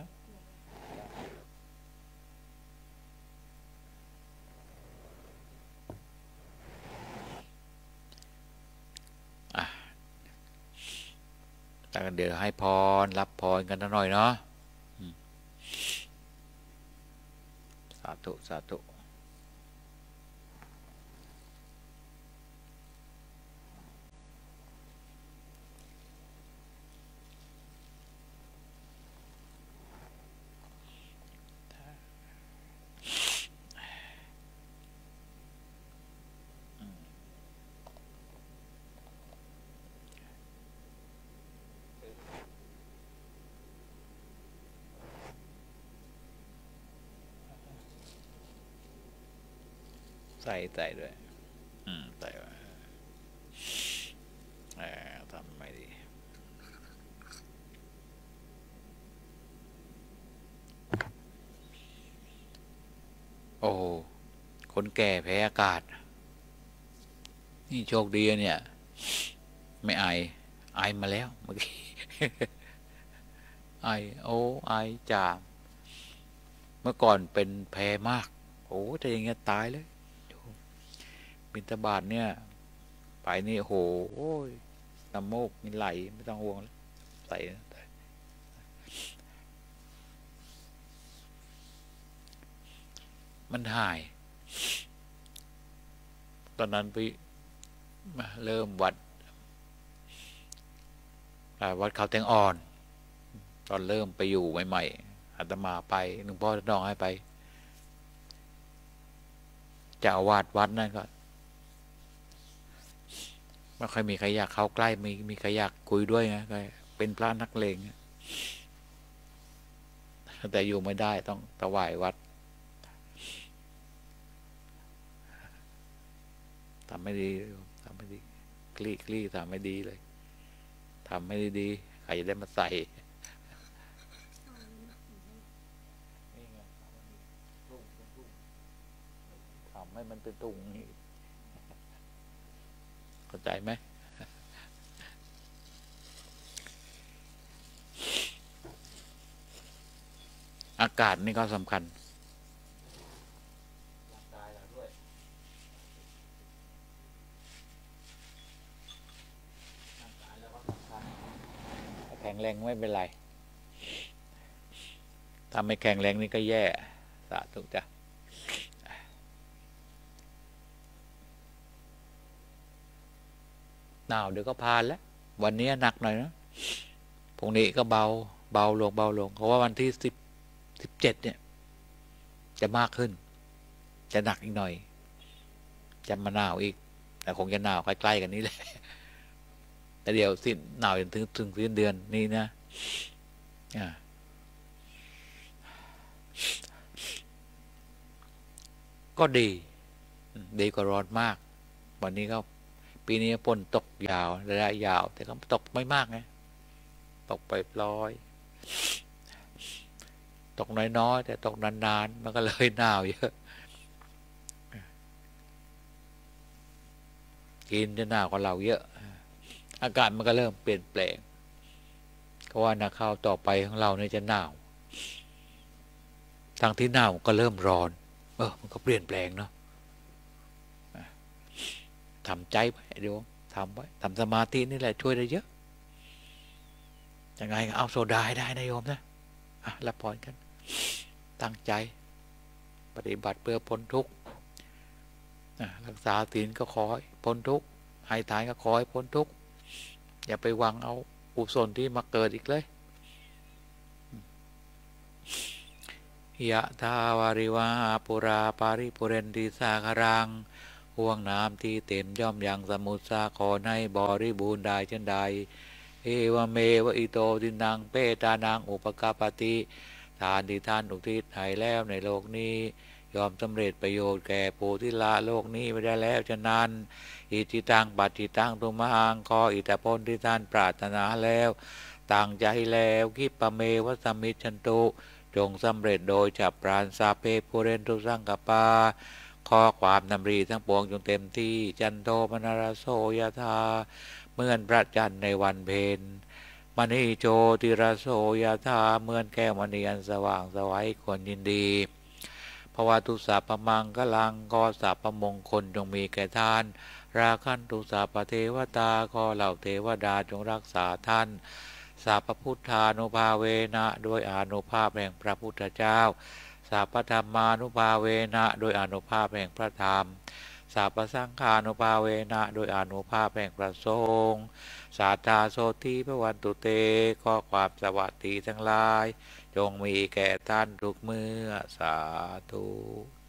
แต่เดี๋ยวให้พรรับพรกันหน่อยเนาะสาธุสาธุใส่ใส่ด้วยอืมใส่ไว้เออทำไม่ดีโอ้คนแก่แพ้อากาศนี่โชคดีเนี่ยไม่ไอไอมาแล้วเมื่อกี้ไอโอ้ไอจามเมื่อก่อนเป็นแพ้มากโอ้แต่อย่างเงี้ยตายเลยบิณฑบาตเนี่ยไปนี่โหโอ้ยน้ำมูกนี่ไหลไม่ต้องห่วงใส่มันหายตอนนั้นไปเริ่มวัดวัดเขาแตงอ่อนตอนเริ่มไปอยู่ใหม่ๆอาตมาไปหลวงพ่อน้องให้ไปเจ้าอาวาสวัดนั่นก็ไม่ค่อยมีใครอยากเข้าใกล้มีมีใครอยากคุยด้วยไงก็เป็นพระนักเลงแต่อยู่ไม่ได้ต้องถวายวัดทำไม่ดีทำไม่ดีคลี่คลี่ทำไม่ดีเลยทำไม่ดีใครจะได้มาใส่ทำให้มันเป็นตุ่งนี่เข้าใจไหมอากาศนี่ก็สำคัญแข็งแรงไม่เป็นไรถ้าไม่แข็งแรงนี่ก็แย่สาธุจ้ะหนาวเดี๋ยวก็พานแล้ววันนี้หนักหน่อยนะพรุ่งนี้ก็เบาเบาลงเบาลงเพราะว่าวันที่สิบสิบเจ็ดเนี่ยจะมากขึ้นจะหนักอีกหน่อยจะมาหนาวอีกแต่คงจะหนาวใกล้ๆกันนี้แหละแต่เดี๋ยวสิ้นหนาวจนถึงถึงสิ้นเดือนนี้นะก็ดีดีกว่าร้อนมากวันนี้ก็ปีนี้ฝนตกยาวระยะยาวแต่ก็ตกไม่มากไงตกไปปล่อยตกน้อยๆแต่ตกนานๆมันก็เลยหนาวเยอะกินจะหนาวกว่าเราเยอะอากาศมันก็เริ่มเปลี่ยนแปลงเพราะว่านาข้าวต่อไปของเราเนี่ยจะหนาวทางที่หนาวก็เริ่มร้อนเออมันก็เปลี่ยนแปลงเนาะทำใจไว้เดี๋ยวทำไว้ทำสมาธินี่แหละช่วยได้เยอะยังไงเอาโซดาให้ได้นะโยมนะอ่ะรับพรกันตั้งใจปฏิบัติเพื่อพ้นทุกข์รักษาศีลก็ขอให้พ้นทุกข์ให้ทานก็ขอให้พ้นทุกข์อย่าไปหวังเอากุศลที่มาเกิดอีกเลยยะทาวาริวาปุราปาริปุเรนติสาคารังห่วงน้ำที่เต็มย่อมยังสมุทรสาครให้บริบูรณ์ได้เช่นใดเอวเมวะอิโตตินังเปตานังอุปกาปติทานที่ท่านอุทิศให้แล้วในโลกนี้ยอมสำเร็จประโยชน์แก่ผู้ที่ละโลกนี้ไม่ได้แล้วฉะนั้นอิทิตังปัจจิตังตุมังขออิทธิพลที่ท่านปรารถนาแล้วตั้งใจแล้วคิปะเมวะสมิจฉันตุจงสำเร็จโดยฉับพลันสาเพปุเรนตุสังกปาข้อความนำรีทั้งปวงจงเต็มที่จันโทมนารโสยธาเหมือนพระจันทร์ในวันเพ็ญมณีโชติรโสยธาเหมือนแก้วมณีอันสว่างสวัยควรยินดีภวตุสัพพมังคลังก็สัพพมงคลจงมีแก่ท่านราคันตุสัพพเทวตาขอเหล่าเทวดาจงรักษาท่านสัพพพุทธานุภาเวนะด้วยอานุภาพแห่งพระพุทธเจ้าสัพพธรรมานุภาเวนะโดยอานุภาพแห่งพระธรรมสัพพสังฆานุภาเวนะโดยอานุภาพแห่งพระสงฆ์สาธาโสติพระวันตุเตข้อความสวัสดีทั้งหลายจงมีแก่ท่านทุกเมื่อสาธุ